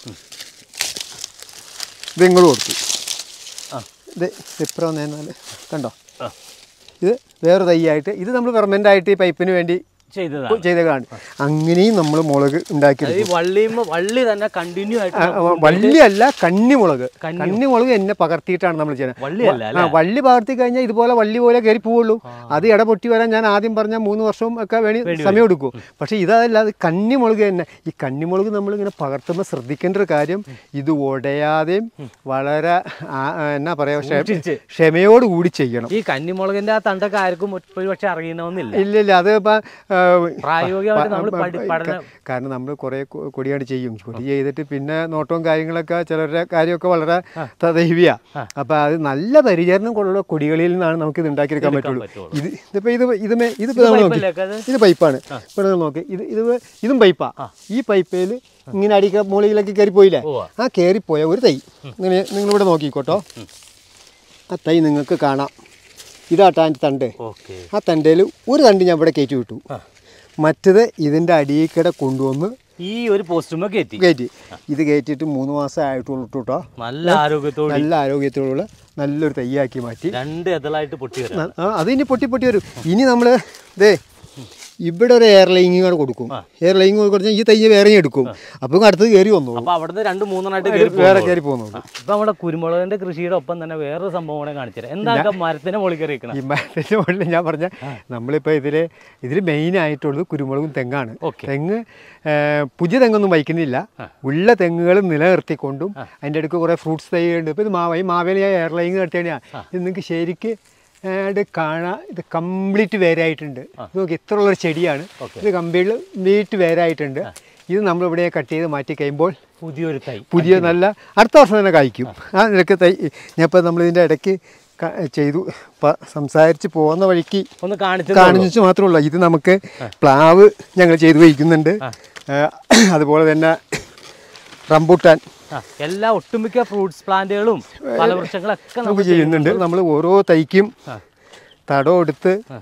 ഇത് ഇങ്ങോട്ട് കൊടുത്തു. ഇത് ഇപ്പുറം നേന്നാൽ കണ്ടോ, ഇത് വേറെ തൈയായിട്ട് ഇത് നമ്മൾ പെർമനൻ്റ് ആയിട്ട് ഈ പൈപ്പിന് വേണ്ടി ചെയ്തതാണ്. അങ്ങനെയും നമ്മൾ മുളക് ഉണ്ടാക്കി. വള്ളി തന്നെ കണ്ടിന്യൂ ആയിട്ട് വള്ളിയല്ല കന്നിമുളക്. കന്നിമുളക് എന്നെ പകർത്തിയിട്ടാണ് നമ്മൾ ചെയ്യുന്നത്. ആ വള്ളി പകർത്തി കഴിഞ്ഞാൽ ഇതുപോലെ വള്ളി പോലെ കയറി പോവുള്ളൂ. അത് ഇട പൊട്ടി വരാൻ ഞാൻ ആദ്യം പറഞ്ഞ മൂന്ന് വർഷവും ഒക്കെ വേണ്ടി സമയം എടുക്കും. പക്ഷേ ഇതല്ല, അത് കന്നിമുളക് തന്നെ. ഈ കന്നിമുളക് നമ്മളിങ്ങനെ പകർത്തുമ്പോൾ ശ്രദ്ധിക്കേണ്ട ഒരു കാര്യം, ഇത് ഉടയാതെയും വളരെ എന്നാ പറയാ ക്ഷമയോടുകൂടി ചെയ്യണം. ഈ കന്നിമുളകിന്റെ ആ തണ്ടൊക്കെ ആർക്കും പക്ഷെ അറിയണമെന്നില്ല. ഇല്ല ഇല്ല അത് ഇപ്പം പ്രായോഗികമായിട്ട് കാരണം നമ്മൾ കുറേ കൊടിയാണ് ചെയ്യും. കൊടി ചെയ്തിട്ട് പിന്നെ നോട്ടവും കാര്യങ്ങളൊക്കെ ചിലരുടെ കാര്യമൊക്കെ വളരെ തദൈവിയ. അപ്പം അത് നല്ല പരിചരണം കൊണ്ടുള്ള കൊടികളിൽ നിന്നാണ് നമുക്ക് ഇത് ഉണ്ടാക്കിയെടുക്കാൻ പറ്റുള്ളൂ. ഇത് ഇതിപ്പോൾ ഇത് ഇതുമേ ഇതിപ്പോൾ നമ്മൾ നോക്കി ഇത് പൈപ്പാണ്. ഇപ്പോൾ നിങ്ങൾ നോക്കി ഇത് ഇത് ഇതും പൈപ്പാണ്. ഈ പൈപ്പിൽ ഇങ്ങനെ അടിക്ക മുകളിലേക്ക് കയറിപ്പോയില്ലേ, ആ കയറിപ്പോയ ഒരു തൈ ഇങ്ങനെ നിങ്ങളിവിടെ നോക്കിക്കോട്ടോ. ആ തൈ നിങ്ങൾക്ക് കാണാം. ഇതാട്ടാ എൻ്റെ തണ്ട്. ആ തണ്ടയിൽ ഒരു തണ്ട് ഞാൻ ഇവിടെ കയറ്റി വിട്ടു. മറ്റത് ഇതിൻ്റെ അടിയിൽക്കിടെ കൊണ്ടുവന്ന് ഈ ഒരു പോസ്റ്റുമ കയറ്റി കയറ്റി ഇത് കയറ്റിയിട്ട് മൂന്ന് മാസം ആയിട്ടുള്ളൂ കേട്ടോ. നല്ല ആരോഗ്യത്തോടെ നല്ല ആരോഗ്യത്തോടുള്ള നല്ലൊരു തൈയാക്കി മാറ്റി. രണ്ട് എതളായിട്ട് പൊട്ടി വരും. അത് ഇനി പൊട്ടി പൊട്ടി വരും. ഇനി നമ്മൾ ദേ ഇവിടെ ഒരു എയർലൈനിങ് കൂടെ കൊടുക്കും. എയർലൈനിങ് കൊടുത്താൽ ഈ തൈ വേറെ എടുക്കും. അപ്പം അടുത്തത് കയറി വന്നു. അപ്പോൾ അവിടുന്ന് രണ്ട് മൂന്നെണ്ണായിട്ട് വേറെ കയറി പോകുന്നു. ഇപ്പം നമ്മുടെ കുരുമുളകിന്റെ കൃഷിയുടെ ഒപ്പം തന്നെ വേറൊരു സംഭവം കൂടെ കാണിച്ചു തരാം. എന്താ മരത്തിന്റെ മുകളിൽ കയറി വെക്കണം. ഈ മരത്തിന്റെ മുകളിൽ ഞാൻ പറഞ്ഞ നമ്മളിപ്പോൾ ഇതില് ഇതിൽ മെയിൻ ആയിട്ടുള്ളത് കുരുമുളകും തെങ്ങാണ്. തെങ്ങ് പുതിയ തെങ്ങൊന്നും വയ്ക്കുന്നില്ല. ഉള്ള തെങ്ങുകൾ നിലനിർത്തിക്കൊണ്ടും അതിൻ്റെ അടുക്ക് കുറേ ഫ്രൂട്ട്സ് തൈകളുണ്ട്. ഇപ്പോൾ ഇത് മാവ ഈ മാവേലി ഞാൻ എയർലൈനിങ് നടത്തിയാണ്. ഇത് നിങ്ങൾക്ക് ശരിക്ക് ഇത് കാണാൻ ഇത് കംപ്ലീറ്റ് വേരായിട്ടുണ്ട്. ഇത് നോക്കി ഇത്ര ഉള്ളൊരു ചെടിയാണ്. ഇത് കംപ്ലീറ്റ് വേരായിട്ടുണ്ട്. ഇത് നമ്മളിവിടെ കട്ട് ചെയ്ത് മാറ്റി കഴിയുമ്പോൾ പുതിയൊരു തൈ പുതിയ നല്ല അടുത്ത വർഷം തന്നെ കായ്ക്കും. ആ നിനക്ക് തൈ ഞാനിപ്പോൾ നമ്മളിതിൻ്റെ ഇടയ്ക്ക് ചെയ്തു സംസാരിച്ച് പോകുന്ന വഴിക്ക് ഒന്ന് കാണിച്ചു കാണിച്ചു മാത്രമേ ഉള്ളൂ. ഇത് നമുക്ക് പ്ലാവ് ഞങ്ങൾ ചെയ്ത് വയ്ക്കുന്നുണ്ട്. അതുപോലെ തന്നെ റംബൂട്ടാൻ എല്ലാ ഒട്ടുമിക്ക ഫ്രൂട്ട്സ് പ്ലാന്റുകളും ഫലവൃക്ഷങ്ങളൊക്കെ നമുക്ക് ചെയ്യുന്നുണ്ട്. നമ്മൾ ഓരോ തൈക്കും തടം എടുത്ത്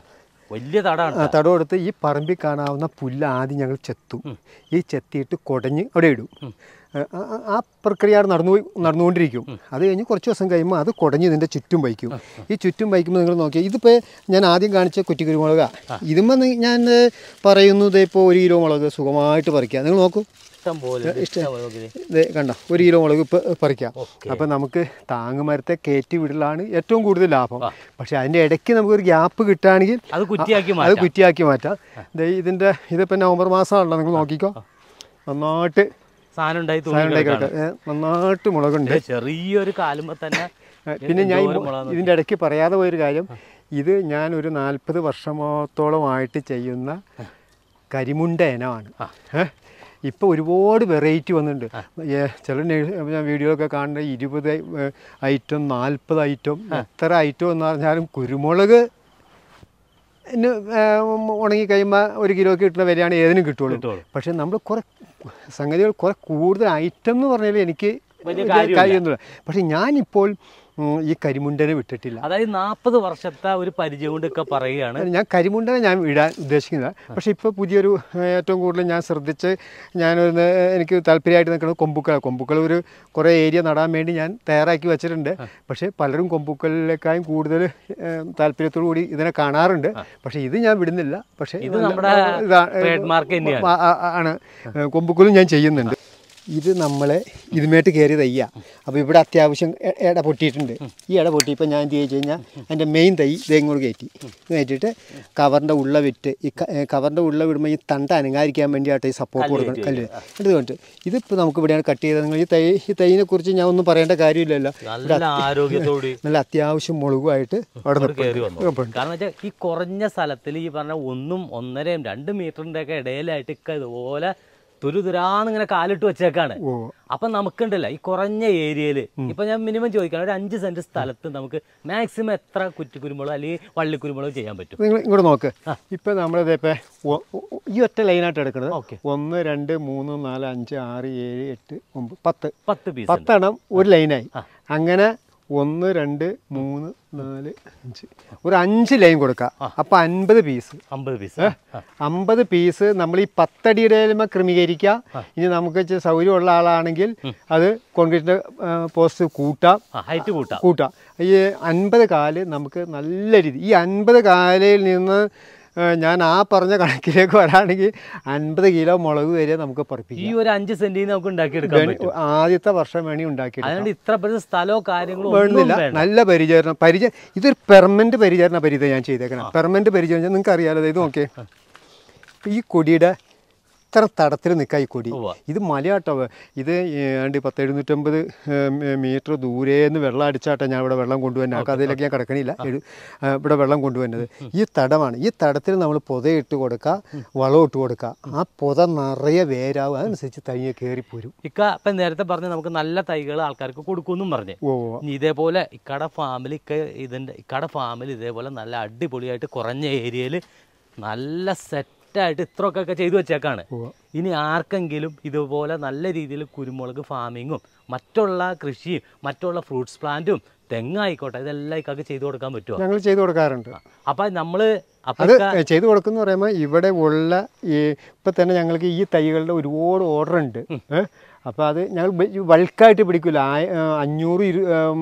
വലിയ തടാണ്. തടം എടുത്ത് ഈ പറമ്പിൽ കാണാവുന്ന പുല്ല് ആദ്യം ഞങ്ങൾ ചെത്തും. ഈ ചെത്തിയിട്ട് കുടഞ്ഞ് അവിടെ ഇടും. ആ പ്രക്രിയ നടന്നു നടന്നുകൊണ്ടിരിക്കും. അത് കഴിഞ്ഞ് കുറച്ച് ദിവസം കഴിയുമ്പോൾ അത് കുടഞ്ഞ് ഇതിൻ്റെ ചുറ്റും വയ്ക്കും. ഈ ചുറ്റും വയ്ക്കുമ്പോൾ നിങ്ങൾ നോക്കിയാൽ ഇതിപ്പോൾ ഞാൻ ആദ്യം കാണിച്ച കുറ്റിക്കുരുമുളകാണ്. ഇതുമ്പോൾ ഞാൻ പറയുന്നത് ഇപ്പോൾ ഒരു കിലോ മുളക് സുഖമായിട്ട് പറിക്കുക. നിങ്ങൾ നോക്കൂ, ഇത് കണ്ടോ, ഒരു കിലോ മുളക് ഇപ്പോൾ പറിക്കാം. അപ്പം നമുക്ക് താങ്ങുമരത്തെ കയറ്റി വിടലാണ് ഏറ്റവും കൂടുതൽ ലാഭം. പക്ഷെ അതിൻ്റെ ഇടയ്ക്ക് നമുക്കൊരു ഗ്യാപ്പ് കിട്ടുകയാണെങ്കിൽ അത് കുറ്റിയാക്കി അത് കുറ്റിയാക്കി മാറ്റാം. ഇതിൻ്റെ ഇതിപ്പോൾ നവംബർ മാസമാണല്ലോ, നിങ്ങൾ നോക്കിക്കോ, നന്നായിട്ട് സാധനം ഉണ്ടായി നന്നായിട്ട് മുളകുണ്ട്. ചെറിയൊരു കാലുമ്പോൾ തന്നെ. പിന്നെ ഞാൻ ഇതിൻ്റെ ഇടയ്ക്ക് പറയാതെ പോയൊരു കാര്യം, ഇത് ഞാൻ ഒരു നാൽപ്പത് വർഷത്തോളമായിട്ട് ചെയ്യുന്ന കരിമുണ്ട ഇനമാണ്. ഇപ്പോൾ ഒരുപാട് വെറൈറ്റി വന്നിട്ടുണ്ട്. ചില ഞാൻ വീഡിയോ ഒക്കെ കാണുന്ന ഇരുപത് ഐറ്റം, നാൽപ്പത് ഐറ്റം, എത്ര ഐറ്റം എന്ന് പറഞ്ഞാലും കുരുമുളക് ഉണങ്ങി കഴിയുമ്പോൾ ഒരു കിലോയ്ക്ക് കിട്ടുന്ന വിലയാണ് ഏതിനും കിട്ടുള്ളൂ. പക്ഷേ നമ്മൾ കുറേ സംഗതികൾ കുറേ കൂടുതൽ ഐറ്റം എന്ന് പറഞ്ഞാൽ എനിക്ക് കാര്യമൊന്നുമില്ല. പക്ഷേ ഞാനിപ്പോൾ ഈ കരിമുണ്ടനെ വിട്ടിട്ടില്ല. അതായത് നാൽപ്പത് വർഷത്തെ ഒരു പരിചയം കൊണ്ടൊക്കെ പറയുകയാണ്. ഞാൻ കരിമുണ്ടനെ ഞാൻ ഇടാൻ ഉദ്ദേശിക്കുന്നത്. പക്ഷേ ഇപ്പോൾ പുതിയൊരു ഏറ്റവും കൂടുതൽ ഞാൻ ശ്രദ്ധിച്ച് ഞാനൊന്ന് എനിക്ക് താല്പര്യമായിട്ട് നിൽക്കുന്നത് കൊമ്പുക്കളാണ്. കൊമ്പുക്കൾ ഒരു കുറേ ഏരിയ നടാൻ വേണ്ടി ഞാൻ തയ്യാറാക്കി വെച്ചിട്ടുണ്ട്. പക്ഷേ പലരും കൊമ്പുക്കളിലേക്കായും കൂടുതൽ താല്പര്യത്തോടു കൂടി ഇതിനെ കാണാറുണ്ട്. പക്ഷേ ഇത് ഞാൻ വിടുന്നില്ല. പക്ഷേ ഇത് നമ്മുടെ ട്രേഡ്മാർക്ക് തന്നെയാണ് ആണ്. കൊമ്പുക്കളും ഞാൻ ചെയ്യുന്നുണ്ട്. ഇത് നമ്മളെ ഇതുമായിട്ട് കയറി തയ്യ. അപ്പോൾ ഇവിടെ അത്യാവശ്യം ഇട പൊട്ടിയിട്ടുണ്ട്. ഈ ഇട പൊട്ടിയപ്പോൾ ഞാൻ എന്ത് ചെയ്ത് കഴിഞ്ഞാൽ അതിൻ്റെ മെയിൻ തൈ ഇതെങ്ങോട്ട് കയറ്റി കയറ്റിയിട്ട് കവറിൻ്റെ ഉള്ള വിട്ട് ഈ കവറിൻ്റെ ഉള്ള വിടുമ്പോൾ ഈ തണ്ട അനങ്ങാതിരിക്കാൻ വേണ്ടിയായിട്ട് ഈ സപ്പോർട്ട് കൊടുക്കണം കല്ല്. അതുകൊണ്ട് ഇതിപ്പോൾ നമുക്ക് ഇവിടെയാണ് കട്ട് ചെയ്തത്. നിങ്ങൾ ഈ തൈ ഈ തൈനെ കുറിച്ച് ഞാൻ ഒന്നും പറയേണ്ട കാര്യമില്ലല്ലോ. ആരോഗ്യത്തോടെ നല്ല അത്യാവശ്യം മുളകുമായിട്ട് അവിടെ കയറി വന്നു. കാരണം വെച്ചാൽ ഈ കുറഞ്ഞ സ്ഥലത്തിൽ ഈ പറഞ്ഞ ഒന്നും ഒന്നരയും രണ്ട് മീറ്ററിൻ്റെ ഒക്കെ ഇടയിലായിട്ട് ഇക്ക ഇതുപോലെ തുരുതുരാന്നിങ്ങനെ കാലിട്ട് വെച്ചേക്കാണ്. അപ്പം നമുക്കുണ്ടല്ല ഈ കുറഞ്ഞ ഏരിയയിൽ ഇപ്പം ഞാൻ മിനിമം ചോദിക്കണം, ഒരു അഞ്ച് സെന്റ് സ്ഥലത്ത് നമുക്ക് മാക്സിമം എത്ര കുറ്റിക്കുരുമുളക് അല്ലെങ്കിൽ വള്ളിക്കുരുമുളക് ചെയ്യാൻ പറ്റും? നിങ്ങൾ ഇങ്ങോട്ട് നോക്ക്. ഇപ്പം നമ്മളിതിപ്പോൾ ഈ ഒറ്റ ലൈനായിട്ട് എടുക്കുന്നത് ഒന്ന് രണ്ട് മൂന്ന് നാല് അഞ്ച് ആറ് ഏഴ് എട്ട് ഒമ്പത് പത്ത് പത്ത് പീസ് പത്തെണ്ണം ഒരു ലൈനായി. അങ്ങനെ ഒന്ന് രണ്ട് മൂന്ന് നാല് അഞ്ച് ഒരു അഞ്ച് ലൈൻ കൊടുക്കാം. അപ്പം അൻപത് പീസ് അമ്പത് പീസ് അമ്പത് പീസ് നമ്മൾ ഈ പത്തടിയുടെ ക്രമീകരിക്കാം. ഇനി നമുക്ക് സൗകര്യമുള്ള ആളാണെങ്കിൽ അത് കോൺക്രീറ്റിൻ്റെ പോസ്റ്റ് കൂട്ടാം, ഹൈറ്റ് കൂട്ടാം കൂട്ടാം ഈ അൻപത് കാല് നമുക്ക് നല്ല രീതി. ഈ അൻപത് കാലയിൽ നിന്ന് ഞാൻ ആ പറഞ്ഞ കണക്കിലേക്ക് വരാണെങ്കിൽ അൻപത് കിലോ മുളക് വരെ നമുക്ക് പറിപ്പിക്കാം. ഈ ഒരു അഞ്ച് സെന്റിൽ നമുക്ക് ഉണ്ടാക്കിയെടുക്കാം. ആദ്യത്തെ വർഷം വേണി ഉണ്ടാക്കിയെടുക്കാം. ഇത്ര സ്ഥലമോ കാര്യങ്ങളോ വേണമെന്നില്ല. നല്ല പരിചരണം പരിചയം ഇതൊരു പെർമനന്റ് പരിചരണ പരിധി ഞാൻ ചെയ്തേക്കണം. പെർമനന്റ് പരിചരണം നിങ്ങൾക്ക് അറിയാലോ. ഇത് നോക്കിയേ, ഈ കൊടിയുടെ ഇത്ര തടത്തിൽ നിൽക്കാം ഈ കൊടി. ഇത് മലയാട്ടോ. ഇത് ഏതാണ്ട് പത്ത് എഴുന്നൂറ്റമ്പത് മീറ്റർ ദൂരേന്ന് വെള്ളം അടിച്ചാട്ടോ ഞാൻ ഇവിടെ വെള്ളം കൊണ്ടുവന്നത്. ആ കഥയിലൊക്കെ ഞാൻ കിടക്കണില്ല. ഇവിടെ വെള്ളം കൊണ്ടുവന്നത് ഈ തടമാണ്. ഈ തടത്തിൽ നമ്മൾ പുതയിട്ട് കൊടുക്കുക, വളം ഇട്ട് കൊടുക്കുക. ആ പുത നിറയെ വേരാവും. അതനുസരിച്ച് തൈയെ കയറിപ്പോരും. ഇക്ക ഇപ്പം നേരത്തെ പറഞ്ഞ് നമുക്ക് നല്ല തൈകൾ ആൾക്കാർക്ക് കൊടുക്കുമെന്നും പറഞ്ഞേ. ഓ ഇതേപോലെ ഇക്കട ഫാമിൽ ഇക്ക ഇതിൻ്റെ ഇക്കട ഫാമിൽ ഇതേപോലെ നല്ല അടിപൊളിയായിട്ട് കുറഞ്ഞ ഏരിയയിൽ നല്ല സെറ്റ് ആയിട്ട് ഇത്രയൊക്കെ ചെയ്തു വെച്ചേക്കാണ്. ഇനി ആർക്കെങ്കിലും ഇതുപോലെ നല്ല രീതിയിൽ കുരുമുളക് ഫാമിങ്ങും മറ്റുള്ള കൃഷിയും മറ്റുള്ള ഫ്രൂട്ട്സ് പ്ലാന്റും തെങ്ങായിക്കോട്ടെ ഇതെല്ലാം ഇക്കൊക്കെ ചെയ്തു കൊടുക്കാൻ പറ്റുമോ? ഞങ്ങൾ ചെയ്തു കൊടുക്കാറുണ്ട്. അപ്പം നമ്മൾ അത് ചെയ്തു കൊടുക്കുന്ന പറയുമ്പോൾ ഇവിടെ ഉള്ള ഈ ഇപ്പം തന്നെ ഞങ്ങൾക്ക് ഈ തൈകളുടെ ഒരുപാട് ഓർഡർ ഉണ്ട്. അപ്പോൾ അത് ഞങ്ങൾ ബൾക്കായിട്ട് പിടിക്കില്ല. അഞ്ഞൂറ് ഇരു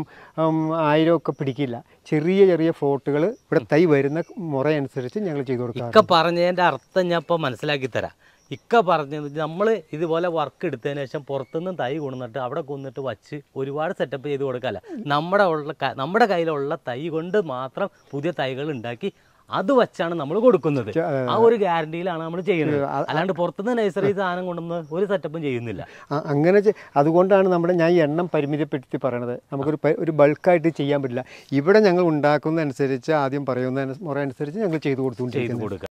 ആയിരം ഒക്കെ പിടിക്കില്ല. ചെറിയ ചെറിയ ഫ്ലോട്ടുകൾ ഇവിടെ തൈ വരുന്ന മുറ അനുസരിച്ച് ഞങ്ങൾ ചെയ്തു കൊടുക്കാം. ഇക്ക പറഞ്ഞതിൻ്റെ അർത്ഥം ഞാൻ ഇപ്പോൾ മനസ്സിലാക്കി തരാം. ഇക്ക പറഞ്ഞത് നമ്മൾ ഇതുപോലെ വർക്ക് എടുത്തതിന് ശേഷം പുറത്തുനിന്ന് തൈ കൊണ്ടുവന്നിട്ട് അവിടെ കൊണ്ടിട്ട് വച്ച് ഒരുപാട് സെറ്റപ്പ് ചെയ്ത് കൊടുക്കാമല്ല. നമ്മുടെ ഉള്ള നമ്മുടെ കയ്യിലുള്ള തൈ കൊണ്ട് മാത്രം പുതിയ തൈകൾ ഉണ്ടാക്കി അത് വച്ചാണ് നമ്മൾ കൊടുക്കുന്നത്. ആ ഒരു ഗ്യാരണ്ടിയിലാണ് നമ്മൾ ചെയ്യുന്നത്. അല്ലാണ്ട് പുറത്തുനിന്ന് നഴ്സറി സാധനം കൊണ്ടൊന്നും ഒരു സെറ്റപ്പും ചെയ്യുന്നില്ല. അങ്ങനെ അതുകൊണ്ടാണ് നമ്മുടെ ഞാൻ ഈ എണ്ണം പരിമിതപ്പെടുത്തി പറയണത്. നമുക്കൊരു ഒരു ബൾക്കായിട്ട് ചെയ്യാൻ പറ്റില്ല. ഇവിടെ ഞങ്ങൾ ഉണ്ടാക്കുന്നതനുസരിച്ച് ആദ്യം പറയുന്ന മുറ അനുസരിച്ച് ഞങ്ങൾ ചെയ്തു കൊടുത്തുകൊണ്ടിരിക്കുന്നു.